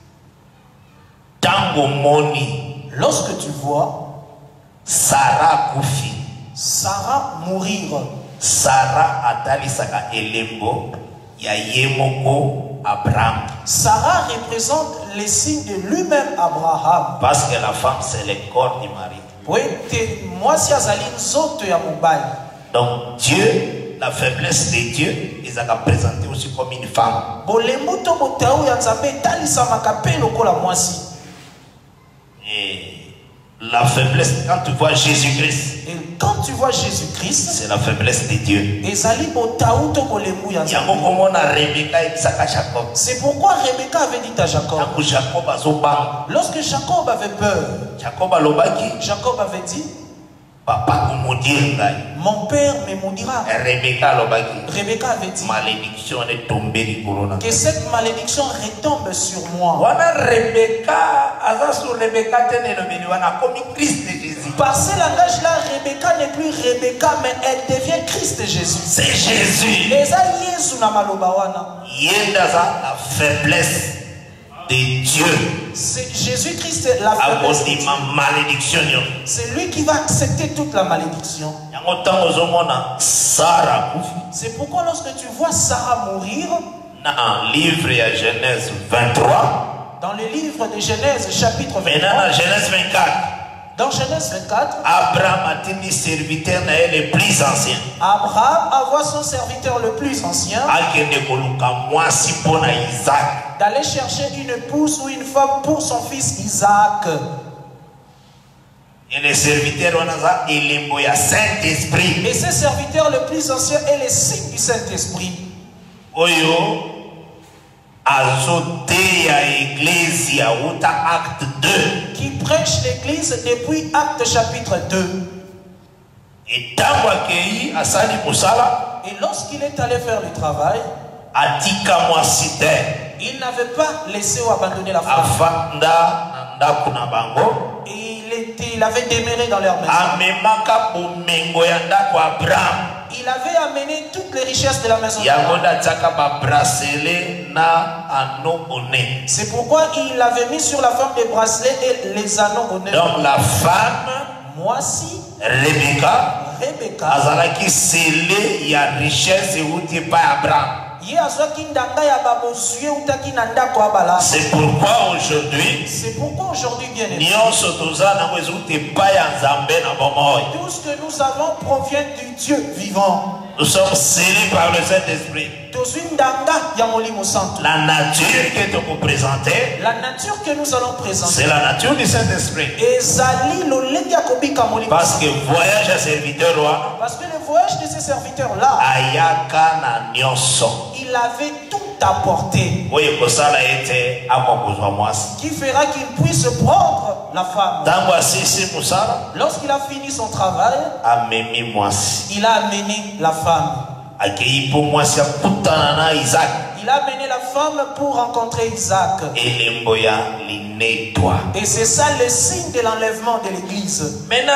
Tango Moni. Lorsque tu vois Sarah Koufi. Sarah mourir. Sarah Atalisaka Elembo. Yayemoko Abraham. Sarah représente les signes de lui-même Abraham. Parce que la femme c'est le corps du mari. Donc Dieu, la faiblesse de Dieu, ils ont présenté aussi comme une femme. Et la faiblesse, quand tu vois Jésus-Christ, quand tu vois Jésus-Christ, c'est la faiblesse de Dieu. C'est pourquoi Rebecca avait dit à Jacob. Lorsque Jacob avait peur, Jacob avait dit, papa, mon père me maudira. Rebecca avait dit, malédiction est tombée du corona. Que cette malédiction retombe sur moi. Par ce langage-là, Rebecca n'est plus Rebecca, mais elle devient Christ Jésus. C'est Jésus. La la faiblesse de Dieu. C'est Jésus-Christ la faiblesse. C'est lui qui va accepter toute la malédiction. C'est pourquoi lorsque tu vois Sarah mourir, dans le livre de Genèse 23, dans le livre de Genèse chapitre 23, dans Genèse 24, dans Genèse 24, Abraham a tenu serviteur le plus ancien. Abraham envoie son serviteur le plus ancien d'aller chercher une épouse ou une femme pour son fils Isaac. Et le serviteur il a Saint-Esprit. Et ce serviteur le plus ancien est le signe du Saint-Esprit. Oyo azotea Ecclesia uta acte 2. Qui prêche l'église depuis Acte chapitre 2. Et Tamwakei asali musala. Et lorsqu'il est allé faire le travail, atika mwasite. Il n'avait pas laissé ou abandonné la femme. Afanda nanda kuna bango. Il avait demeuré dans leur maison. Amemaka bomengo ya ndako Abraham. Il avait amené toutes les richesses de la maison. C'est pourquoi il avait mis sur la femme des bracelets et les anneaux au nez. Donc la femme, Moisi, Rebecca, azalaki scellé, il y a richesse et où tu pas Abraham. C'est pourquoi aujourd'hui, bien aimé, tout ce que nous avons provient du Dieu vivant. Nous sommes scellés par le Saint-Esprit. La nature que tu peux présenter, la nature que nous allons présenter, c'est la nature du Saint-Esprit. Parce que voyage à serviteur roi, parce que le voyage de ces serviteurs là, il avait tout apporté, qui fera qu'il puisse prendre la femme. Lorsqu'il a fini son travail, il a amené la femme. Il a amené la femme pour rencontrer Isaac. Et c'est ça le signe de l'enlèvement de l'église. Maintenant,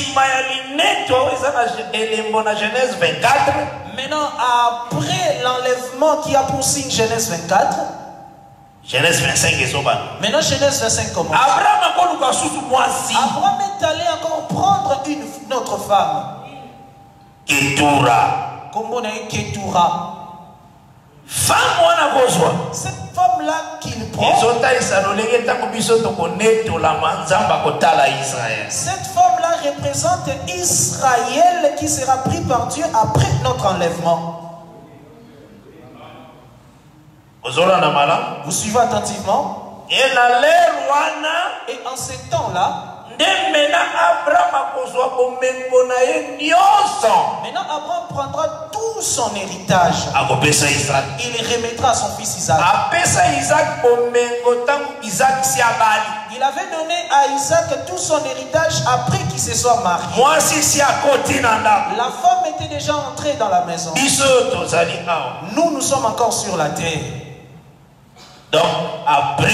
après l'enlèvement qui a pour signe Genèse 24, Genèse 25 est souvent. Maintenant, Genèse 25 commence. Abraham est allé encore prendre une autre femme. Ketura. Ketura. Cette femme-là qu'il prend, cette femme-là représente Israël qui sera pris par Dieu après notre enlèvement. Vous suivez attentivement? Et en ces temps-là, maintenant Abraham prendra tout son héritage. Il remettra à son fils Isaac. Il avait donné à Isaac tout son héritage après qu'il se soit marié. La femme était déjà entrée dans la maison. Nous sommes encore sur la terre. Donc après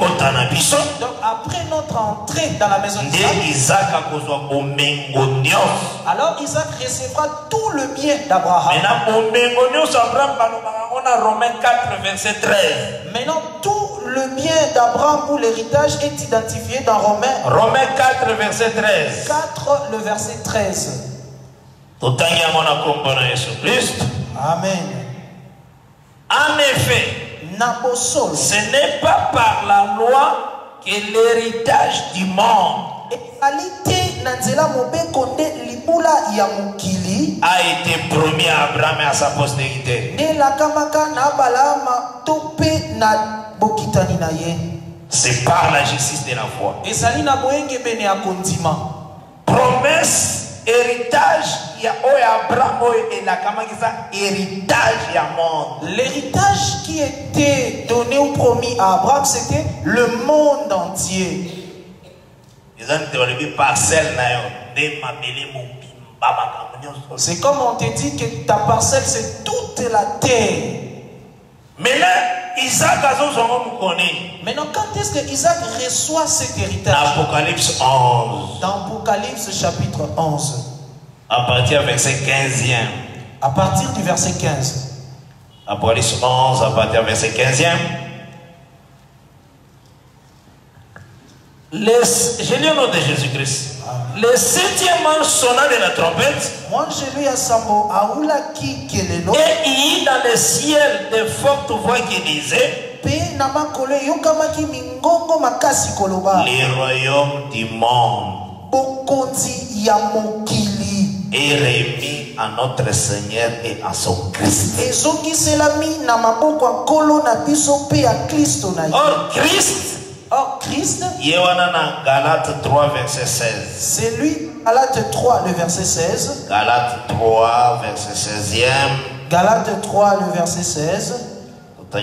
notre entrée dans la maison d'Isaac, alors Isaac recevra tout le bien d'Abraham. Maintenant tout le bien d'Abraham ou l'héritage est identifié dans Romains 4 verset 13. 4 le verset 13. Amen. En effet, ce n'est pas par la loi que l'héritage du monde a été promis à Abraham et à sa postérité. C'est par la justice de la foi. Promesse, héritage, l'héritage qui était donné ou promis à Abraham, c'était le monde entier. C'est comme on te dit que ta parcelle c'est toute la terre. Maintenant, quand est-ce que Isaac reçoit cet héritage? Apocalypse 11. Dans Apocalypse chapitre 11. À partir du verset 15e. À partir du verset 15. Apocalypse 11, à partir du verset 15e. J'ai lu au nom de Jésus-Christ. Le 7e ange sonna de la trompette. Et il y eut dans le ciel de fortes voix qui disaient: les royaumes du monde est remis à notre Seigneur et à son Christ. Or Christ, Galates 3 verset 16. C'est lui, Galates 3 le verset 16. Galates 3 verset 16e. Galates 3 le verset 16. Nous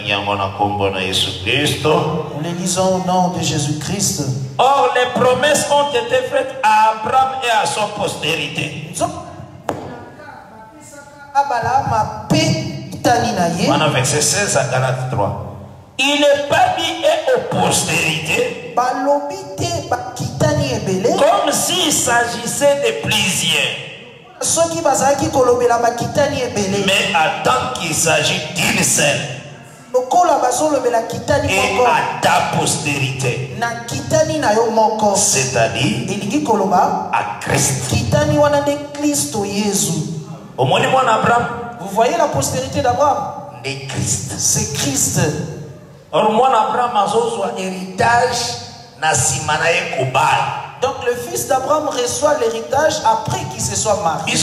les lisons au nom de Jésus-Christ. Or les promesses ont été faites à Abraham et à son postérité. Maintenant verset 16 à Galates 3. Il n'est pas dit et aux postérités comme s'il s'agissait de plusieurs, mais attends qu'il s'agit d'une seule, et à ta postérité, c'est-à-dire à Christ. Au moins Abraham, vous voyez la postérité d'Abraham, c'est Christ. Or moi Abraham azozwa héritage na simanaye kobal. Donc le fils d'Abraham reçoit l'héritage après qu'il se soit marié.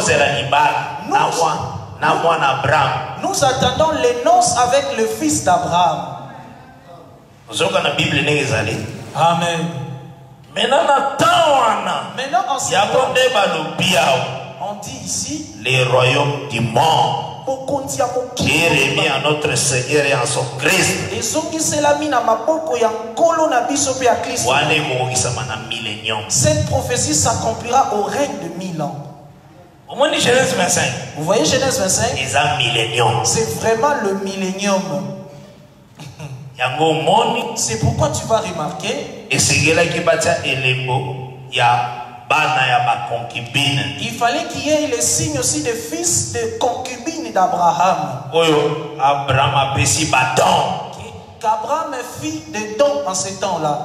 Nous attendons les noces avec le fils d'Abraham. Amen. Maintenant on dit ici les royaumes du monde est remis à notre Seigneur et à son Christ. Cette prophétie s'accomplira au règne de 1000 ans. Genèse 25. Vous voyez Genèse 25? C'est vraiment le millénium. C'est pourquoi tu vas remarquer. Il fallait qu'il y ait les signes aussi des fils de concubines d'Abraham. Qu'Abraham fit des dons en ces temps-là.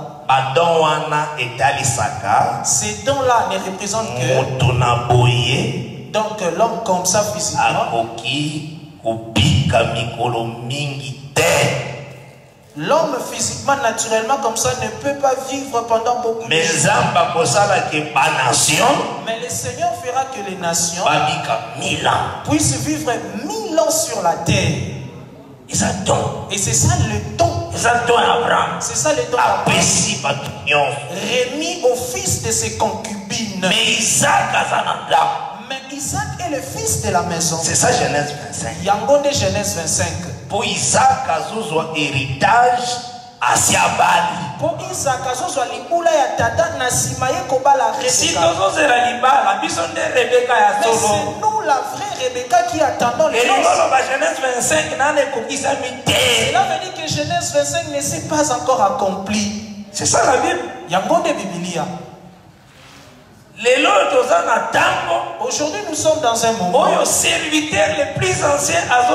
Ces dons-là ne représentent que donc l'homme comme ça physiquement. L'homme physiquement, naturellement, comme ça, ne peut pas vivre pendant beaucoup de temps. Mais le Seigneur fera que les nations puissent vivre 1000 ans sur la terre. Et c'est ça le don. C'est ça le don d'Abraham. Remis au fils de ses concubines. Mais Isaac est le fils de la maison. C'est ça Genèse 25. Yangonde Genèse 25. Pour Isaac, azozwa héritage asiabali. Pour Isaac, azozwa libula ya tata na simaye kobala Rebecca. Si tozozela libala, biso nde Rebecca ya solo. C'est nous la vraie Rebecca qui attendons les noces. Et Genèse 25 nane kokisa mite. Cela veut dire que Genèse 25 ne s'est pas encore accompli. C'est ça la Bible. Yangonde Biblia. Aujourd'hui nous sommes dans un moment que le serviteur le plus ancien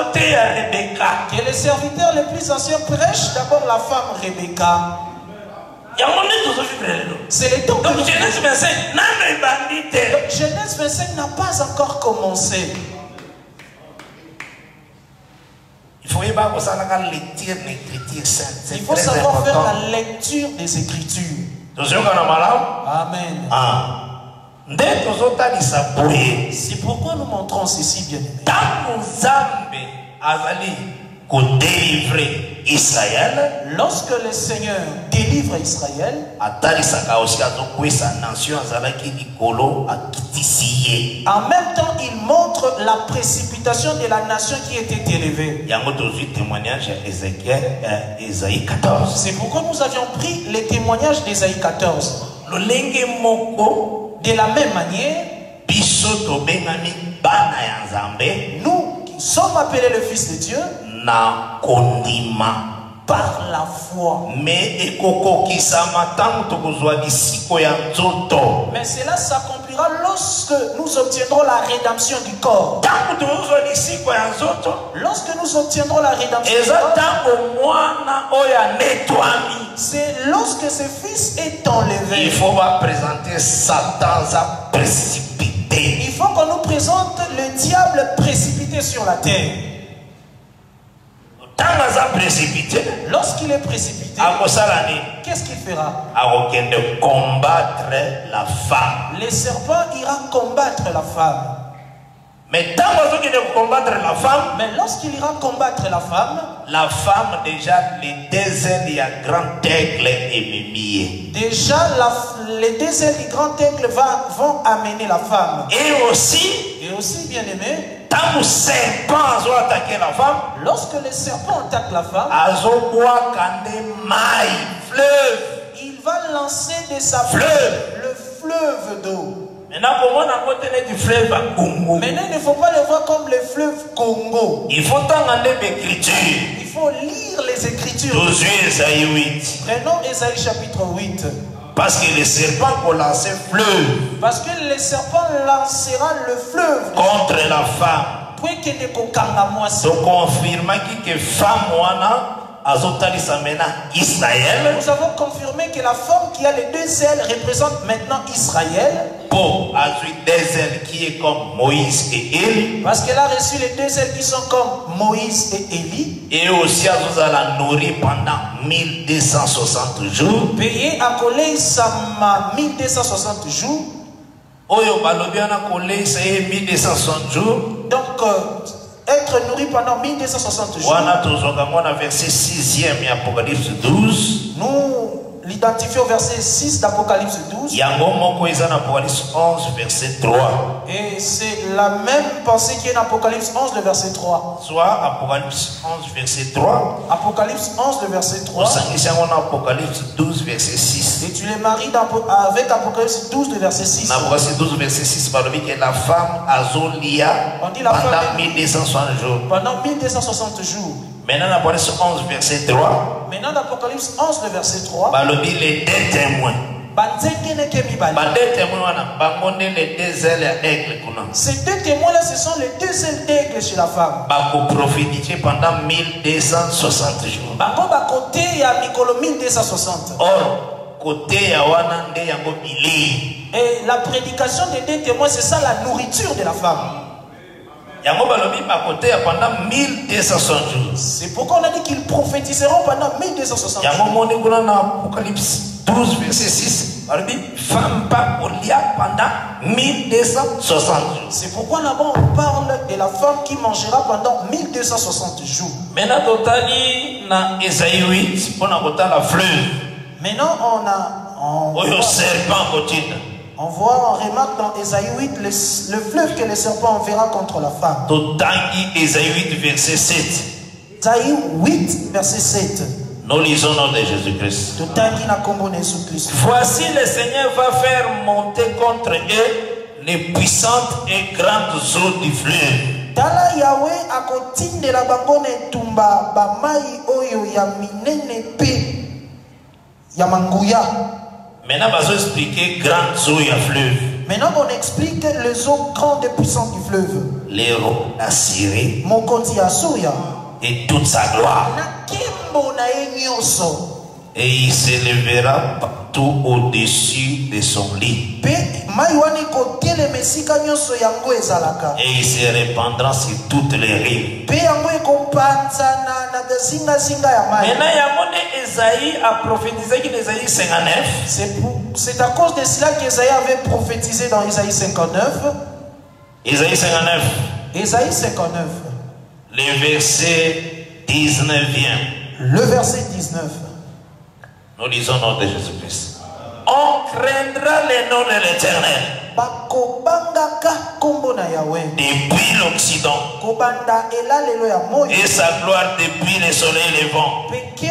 prêche d'abord la femme Rebecca. C'est le temps que Genèse 25 Genèse 25 n'a pas encore commencé. Il faut savoir faire la lecture des Écritures. Amen. C'est pourquoi nous montrons ceci, bien aimé. Lorsque le Seigneur délivre Israël, en même temps il montre la précipitation de la nation qui était élevée. C'est pourquoi nous avions pris les témoignages d'Ésaïe 14. De la même manière, nous qui sommes appelés le Fils de Dieu, par la foi. Mais cela s'accomplira lorsque nous obtiendrons la rédemption du corps. Lorsque nous obtiendrons la rédemption du corps, c'est lorsque ce fils est enlevé. Il faut présenter Satan à précipité. Il faut qu'on nous présente le diable précipité sur la terre. Lorsqu'il est précipité, qu'est-ce qu'il fera? Combattre la femme. Le serpent ira combattre la femme. Mais lorsqu'il ira combattre la femme déjà les deux ailes y a grand aigle et mimier. Déjà les deux ailes du grand aigle vont amener la femme. Et aussi bien aimé, lorsque le serpent attaque la femme, il va lancer de sa fleuve le fleuve d'eau. Maintenant, il ne faut pas le voir comme le fleuve Congo. Il faut entendre l'écriture. Il faut lire les Écritures. Prenons Ésaïe chapitre 8. Parce que le serpent peut lancer fleuve. Parce que le serpent lancera le fleuve contre la femme. Donc confirme que femme nous avons confirmé que la femme qui a les deux ailes représente maintenant Israël. Pour deux ailes qui est comme Moïse et Élie. Parce qu'elle a reçu les deux ailes qui sont comme Moïse et Élie. Et aussi elle a nourri pendant 1260 jours. Payé à coller sa 1260 jours. Oyo balobiana collé c'est 1260 jours. Donc être nourri pendant 1260 jours. On a toujours verset 6e Apocalypse 12. Nous l'identifions au verset 6 d'Apocalypse 12. Apocalypse 11 verset 3. Et c'est la même pensée qui est dans Apocalypse 11 le verset 3. Soit Apocalypse 11 verset 3. Apocalypse 11 le verset 3. Apocalypse 12 verset 6. Et tu les maries avec Apocalypse 12 le verset 6. Apocalypse 12 verset 6 parle que la femme azolia pendant 1260 jours. Pendant 1260 jours. Maintenant, Apocalypse 11, verset 3. Maintenant, l'Apocalypse 11, le verset 3. Les deux témoins. Ces deux témoins-là, ce sont les deux ailes d'aigle chez la femme. Prophétiser pendant 1260 jours. Côté, il y a 1260. Or, côté, il y a et la prédication des deux témoins, c'est ça la nourriture de la femme. Pendant 1260 jours. C'est pourquoi on a dit qu'ils prophétiseront pendant 1260 jours. Apocalypse 12 verset 6. Femme pas au lia pendant 1260 jours. C'est pourquoi là-bas on parle de la femme qui mangera pendant 1260 jours. Maintenant totali na Ésaïe 8 pour la fleuve. Maintenant on voit, on remarque dans Ésaïe 8 le fleuve que le serpent enverra contre la femme. Ésaïe 8 verset 7. Ésaïe 8 verset 7. Nous lisons au nom de Jésus-Christ. Voici le Seigneur va faire monter contre eux les puissantes et grandes eaux du fleuve. Tala Yahweh akotinde la bangone tumba bamai oyo ya minene pe ya manguya. Maintenant, on va expliquer grandes eaux et fleuve. Maintenant, on explique les eaux grandes et puissantes du fleuve. Les rois d'Assyrie et toute sa gloire. Et il s'élèvera partout au-dessus de son lit. Et il se répandra sur toutes les rives. Maintenant, Esaïe a prophétisé que Esaïe 59. C'est à cause de cela qu'Esaïe avait prophétisé dans Esaïe 59. Esaïe 59. Esaïe 59. Le verset 19e. Le verset 19. Nous lisons au nom de Jésus-Christ. On craindra le nom de l'Éternel. Depuis l'Occident. Et sa gloire depuis le soleil levant.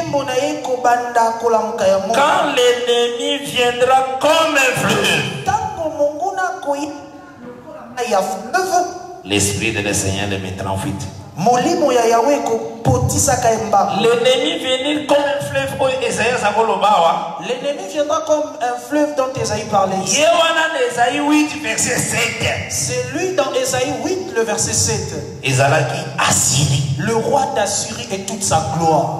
Quand l'ennemi viendra comme un fleuve, l'Esprit de le Seigneur le mettra en fuite. L'ennemi venir comme un fleuve. L'ennemi viendra comme un fleuve dont Ésaïe parlait. C'est lui dans Ésaïe 8, le verset 7. Le roi d'Assyrie et toute sa gloire.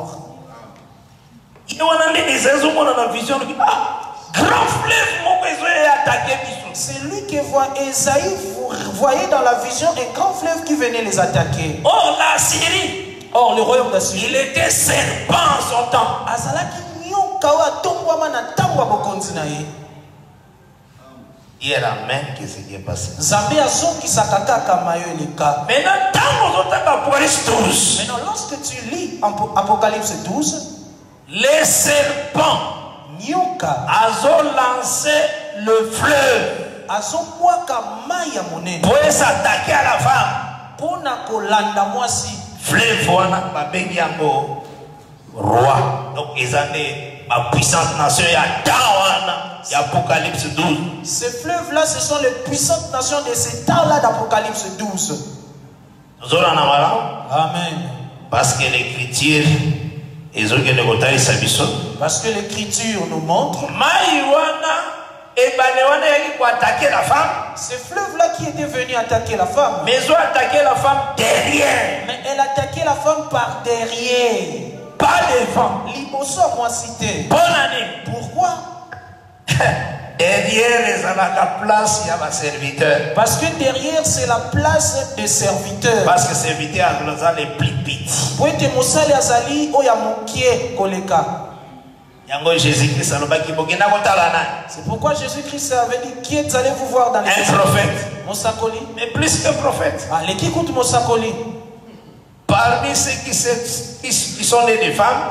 C'est lui qui voit Ésaïe, vous voyez dans la vision un grand fleuve qui venait les attaquer. Or l'Assyrie, le royaume d'Assyrie, il était serpent en son temps. Hier amen, qu'est-ce qui est passé? Maintenant, lorsque tu lis Apocalypse 12, les serpents a lancé le fleuve pour s'attaquer à la femme. Fleuve roi. Donc ils avaient ma puissante nation il y a Apocalypse 12. Ces fleuves là, ce sont les puissantes nations de ces temps là d'Apocalypse 12. Amen. Parce que l'écriture nous montre ces fleuves là qui étaient venus attaquer la femme. Mais ils ont attaqué la femme derrière. Mais elle attaquait la femme par derrière. Pas devant. Bonne année. Pourquoi? Derrière la place, il y a ma serviteur. Parce que derrière c'est la place des serviteurs. Parce que serviteur est les plus petits. C'est pourquoi Jésus-Christ avait dit qui allez vous voir dans les un prophète. Mais plus qu'un prophète. Parmi ceux qui sont nés des femmes,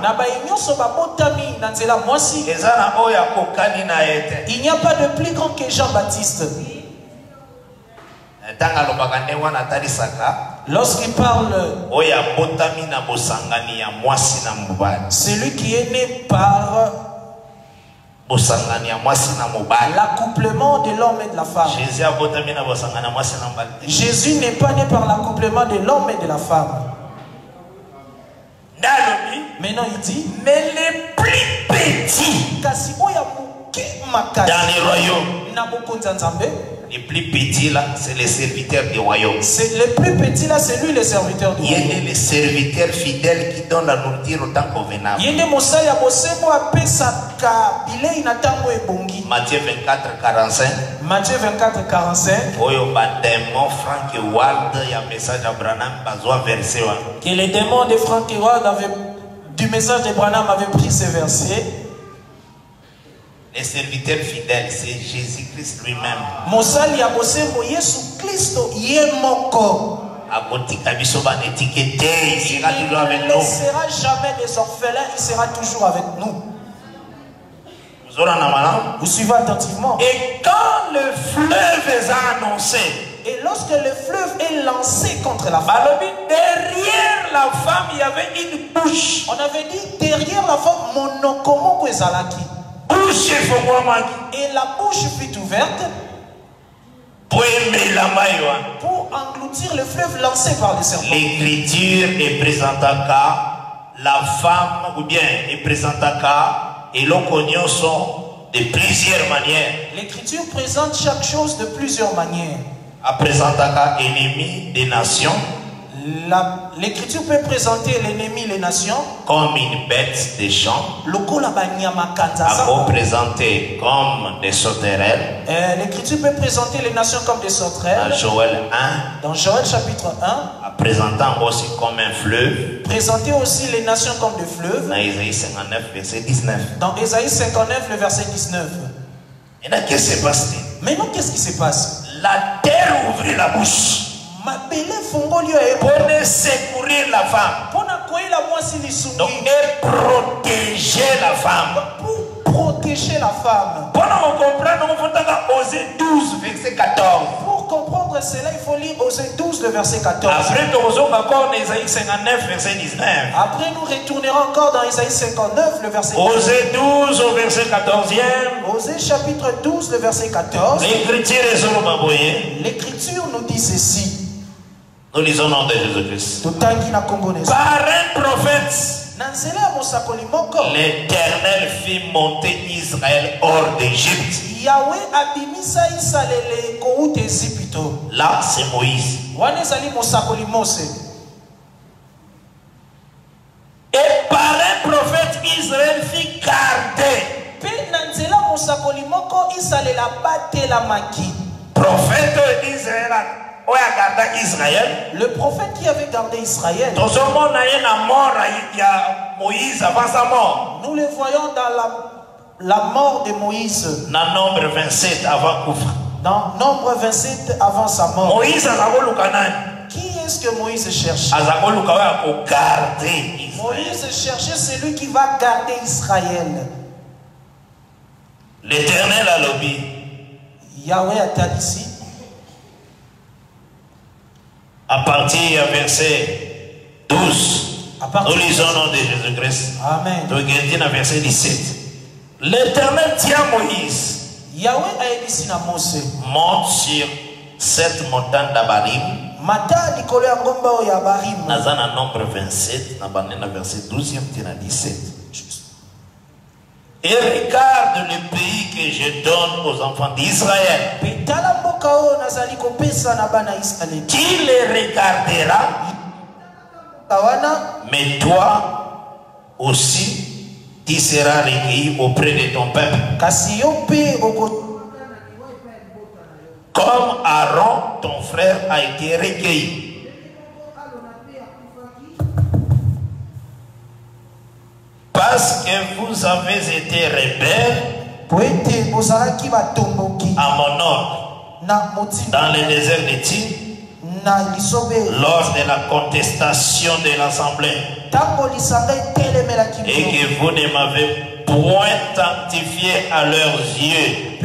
il n'y a pas de plus grand que Jean-Baptiste. Lorsqu'il parle, c'est lui qui est né par l'accouplement de l'homme et de la femme. Jésus n'est pas né par l'accouplement de l'homme et de la femme. Maintenant il dit, mais les plus petits dans les royaumes, les plus petits là, c'est les serviteurs du royaume. Les plus petits là, c'est lui le serviteur du royaume. Il y a les serviteurs fidèles qui donnent la nourriture au temps convenable. Matthieu 24, 45. Matthieu 24, 45. Que les démons de Frank et Wald du message de Branham avaient pris ces versets. Les serviteurs fidèles, c'est Jésus-Christ lui-même. Il ne laissera jamais des orphelins, il sera toujours avec nous. Vous suivez attentivement. Et quand le fleuve est annoncé, et lorsque le fleuve est lancé contre la femme, derrière la femme, il y avait une bouche. On avait dit derrière la femme, monokomo ezalaki. Et la bouche fut ouverte pour engloutir le fleuve lancé par les serpents. L'écriture est présentant la femme, ou bien est présentant et l'ocognon sont de plusieurs manières. L'écriture présente chaque chose de plusieurs manières. À présenter ennemi des nations. L'écriture peut présenter l'ennemi, les nations, comme une bête des champs. À présenter comme des sauterelles. L'écriture peut présenter les nations comme des sauterelles. Dans Joël 1. Dans Joël chapitre 1. À présentant aussi comme un fleuve. Présenter aussi les nations comme des fleuves. Dans Ésaïe 59, verset 19. Dans Ésaïe 59, le verset 19. Et là, qu'est-ce qui s'est passé? Maintenant, qu'est-ce qui se passe? La terre ouvrit la bouche. Pour ne secourir la femme. Donc, et protéger la femme. Pour protéger la femme. Pour comprendre, il faut oser 12, verset 14. Pour comprendre cela, il faut lire Osée 12, le verset 14. Après, nous retrouvons encore dans Ésaïe 59, verset 19. Après, nous retournerons encore dans Ésaïe 59, le verset 14. Osée 12, au verset 14e. Osée chapitre 12, le verset 14. L'écriture nous dit ceci. Nous lisons au nom de Jésus-Christ. Par un prophète, l'Éternel fit monter Israël hors d'Égypte. Là, c'est Moïse. Et par un prophète, Israël fit garder. Prophète d'Israël. Le prophète qui avait gardé Israël. Nous le voyons dans la mort de Moïse. Dans Nombre 27 avant Koufra. Dans Nombre 27 avant sa mort. Moïse qui est-ce que Moïse cherche? Moïse cherchait celui qui va garder Israël. L'Éternel a lobby. Yahweh a ici. À partir du verset 12, nous lisons au nom de Jésus-Christ. Amen. Donc, il dit verset 17. L'Éternel dit à Moïse, Yahweh a dit à Mose, monte sur cette montagne d'Abarim. Mata likolo ya ngomba o ya Abarim. Nazana Nombre 27, na verset 12 à 17. Et regarde le pays que je donne aux enfants d'Israël. Qui les regardera? Mais toi aussi, tu seras recueilli auprès de ton peuple. Comme Aaron, ton frère, a été recueilli. Parce que vous avez été rebelles à mon ordre dans le désert de Tin lors de la contestation de l'assemblée et que vous ne m'avez point sanctifié à leurs yeux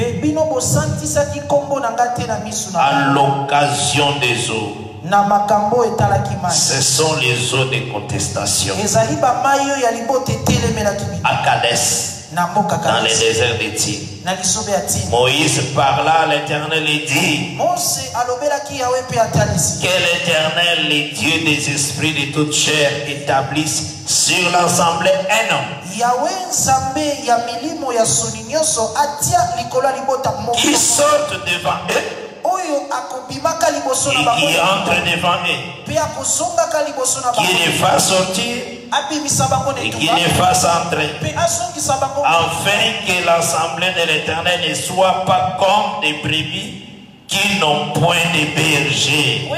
à l'occasion des eaux. Ce sont les eaux de contestation à Kadès, dans les déserts de Tin. Moïse parla à l'Éternel et dit que l'Éternel, le Dieu des esprits de toute chair, établisse sur l'assemblée un homme qui sorte devant eux et qui entre devant eux, qui les fasse sortir et qui les fasse entrer, afin que l'assemblée de l'Éternel ne soit pas comme des brebis qui n'ont point de berger.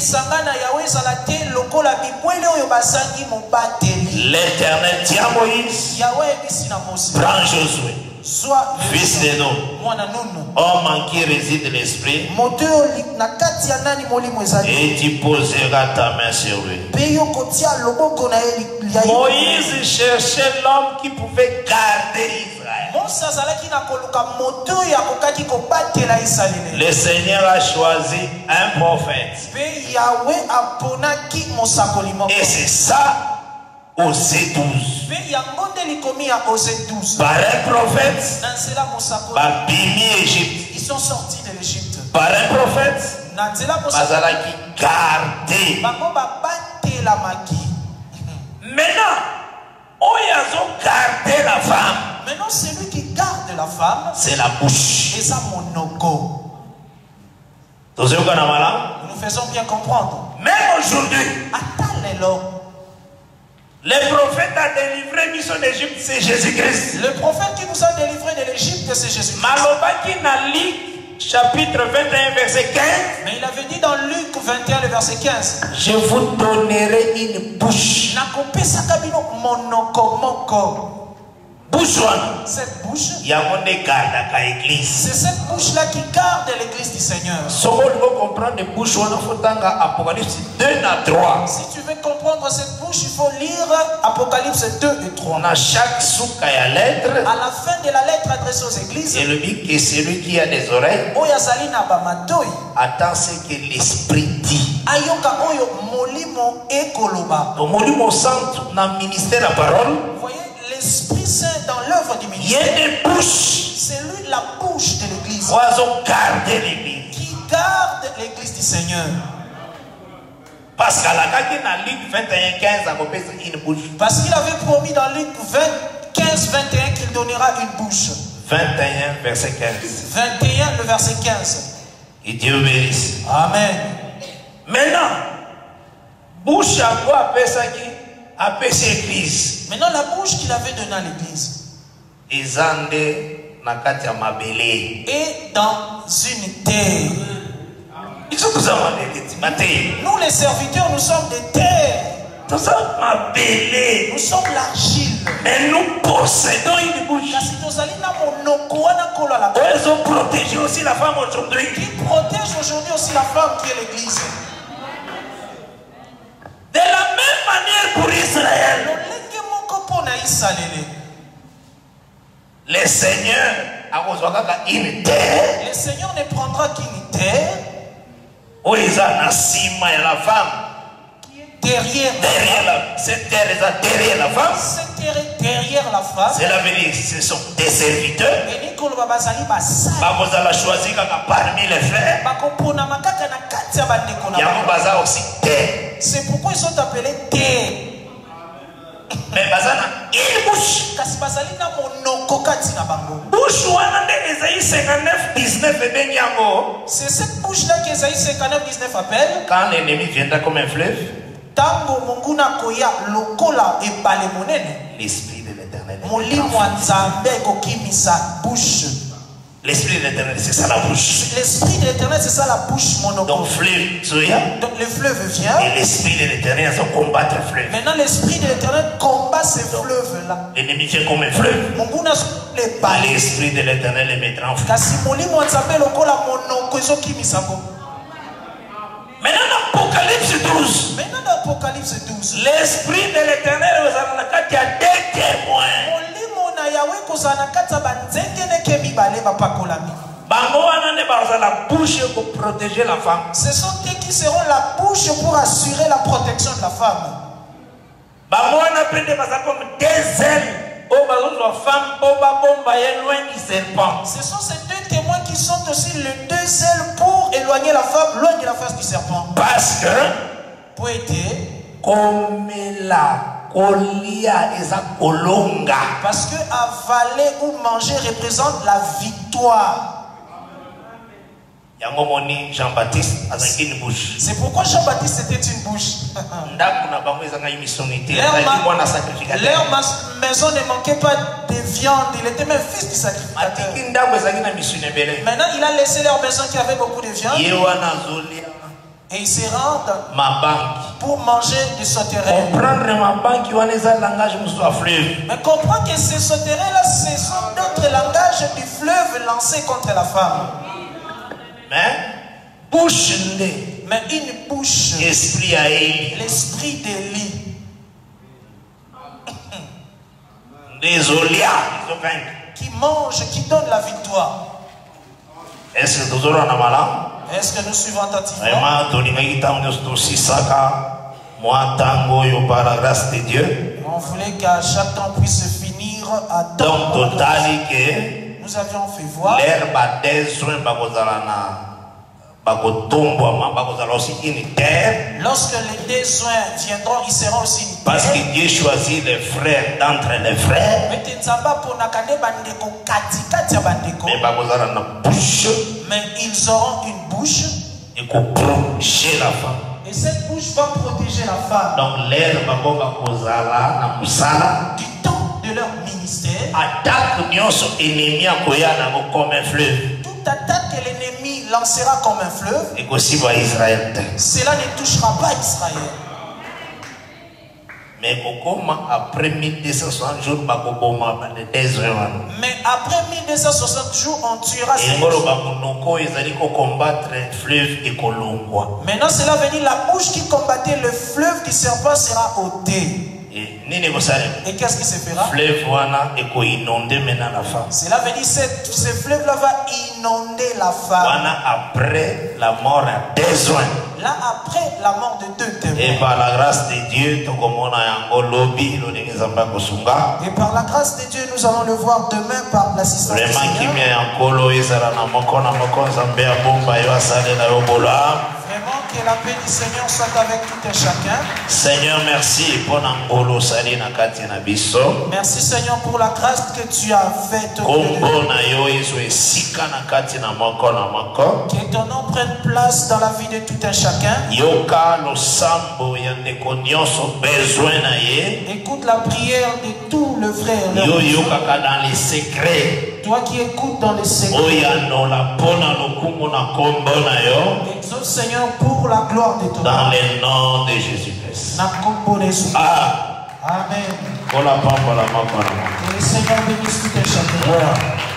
L'Éternel dit à Moïse, prends Josué, fils de Nun, homme en qui réside l'esprit, et tu poseras ta main sur lui. Moïse cherchait l'homme qui pouvait garder Israël. Le Seigneur a choisi un prophète. Et c'est ça Osée 12. Par un prophète, Babimi Égypte. Ils sont sortis de l'Égypte. Par un prophète, Bazalaki gardé. Maintenant, Oyazo garder la femme. Maintenant, celui qui garde la femme, c'est la bouche. Et ça, monoko. Nous faisons bien comprendre. Même aujourd'hui, le prophète a délivré mission d'Égypte, c'est Jésus-Christ. Le prophète qui nous a délivré de l'Égypte, c'est Jésus-Christ. Malobaki na Luc, chapitre 21, verset 15. Mais il avait dit dans Luc 21, le verset 15. Je vous donnerai une bouche. Cette bouche, c'est cette bouche-là qui garde l'église du Seigneur. Si tu veux comprendre cette bouche, il faut lire Apocalypse 2 et 3. À chaque souka à lettre, à la fin de la lettre adressée aux églises, et le dit que celui qui a des oreilles attend ce que l'esprit dit. Au molimo centre dans le ministère de la parole, vous voyez l'Esprit Saint dans l'œuvre du ministère. Il y a des bouches. C'est lui la bouche de l'église. Qui garde l'église du Seigneur. Parce qu'il avait promis dans Luc 15-21 qu'il donnera une bouche. 21, verset 15. 21, le verset 15. Et Dieu bénisse. Amen. Maintenant, bouche à quoi appelle l'église. Maintenant, la bouche qu'il avait donnée à l'église. Et dans une terre. Nous les serviteurs, nous sommes des terres. Nous sommes l'argile. Mais nous possédons une bouche. Ils ont protégé aussi la femme aujourd'hui. Qui protège aujourd'hui aussi la femme qui est l'église. De la même manière pour Israël. Le Seigneur ne prendra qu'une terre. Où ils ont la femme. Derrière cette terre est derrière la femme. Cette terre est derrière la femme. Cela veut dire que ce sont des serviteurs. Vous allez choisir parmi les frères. C'est pourquoi ils sont appelés terre. Mais bazana une bouche. Bouche Esaïe 59-19 c'est cette bouche là qu'Esaïe 59-19 appelle. Quand l'ennemi viendra comme un fleuve. L'esprit de l'Éternel. L'esprit de l'Éternel, c'est ça la bouche. L'esprit de l'Éternel, c'est ça la bouche monocorde. Donc le fleuve vient. Et l'esprit de l'Éternel va combattre le fleuve. Maintenant l'esprit de l'Éternel combat ces fleuves là. L'ennemi vient comme un fleuve. L'esprit de l'Éternel les mettra en feu. Maintenant dans Apocalypse 12. L'esprit de l'Éternel vous a deux témoins. La bouche pour protéger la femme. Ce sont eux qui seront la bouche pour assurer la protection de la femme. Comme des ailes. Ce sont ces deux témoins qui sont aussi les deux ailes pour éloigner la femme loin de la face du serpent. Parce que pour aider comme la parce que avaler ou manger représente la victoire. C'est pourquoi Jean-Baptiste était une bouche. Leur maison ne manquait pas de viande. Il était même fils du sacrificateur. Maintenant, il a laissé leur maison qui avait beaucoup de viande. Et ils se rendent pour manger du sauterelle. Mais comprends que ces sauterelles-là, ce sont d'autres langages du fleuve lancés contre la femme. Mais bouche. Mais une bouche. L'esprit d'Élie. Qui mange, qui donne la victoire. Est-ce que nous aurons un Est-ce que nous suivons attentivement? Par la grâce de Dieu. On voulait qu'à chaque temps puisse se finir à temps. Donc, nous avions fait voir. Lorsque les besoins viendront, ils seront aussi une terre. Parce que Dieu choisit les frères d'entre les frères. Mais ils auront une bouche. Et pour protéger la femme. Et cette bouche va protéger la femme. Donc du temps de leur ministère. Attaque ennemi comme un fleuve. Toute attaque que l'ennemi lancera comme un fleuve. Et aussi pour Israël. Cela ne touchera pas Israël. Mais après 1260 jours, mais après 1260 jours, on tuera ces maintenant, cela veut dire la bouche qui combattait le fleuve du serpent sera ôtée. Et qu'est-ce qui se fera? Cela veut dire que ce fleuve-là va inonder la femme. Après la mort à besoin. Là, après la mort de deux témoins. Et par la grâce de Dieu, nous allons le voir demain par l'assistance du Seigneur. Vraiment Que la paix du Seigneur soit avec tout un chacun. Seigneur, merci pour Nangolo Sali Nakati Nabiso. Merci Seigneur pour la grâce que tu as faite. Que ton nom prenne place dans la vie de tout un chacun. Écoute la prière de tout le frère. Dans les secrets. Toi qui écoutes dans les secrets. Exauce Seigneur pour la gloire de ton nom. Dans le nom de Jésus-Christ. Amen. Que le Seigneur bénisse tout un chacun.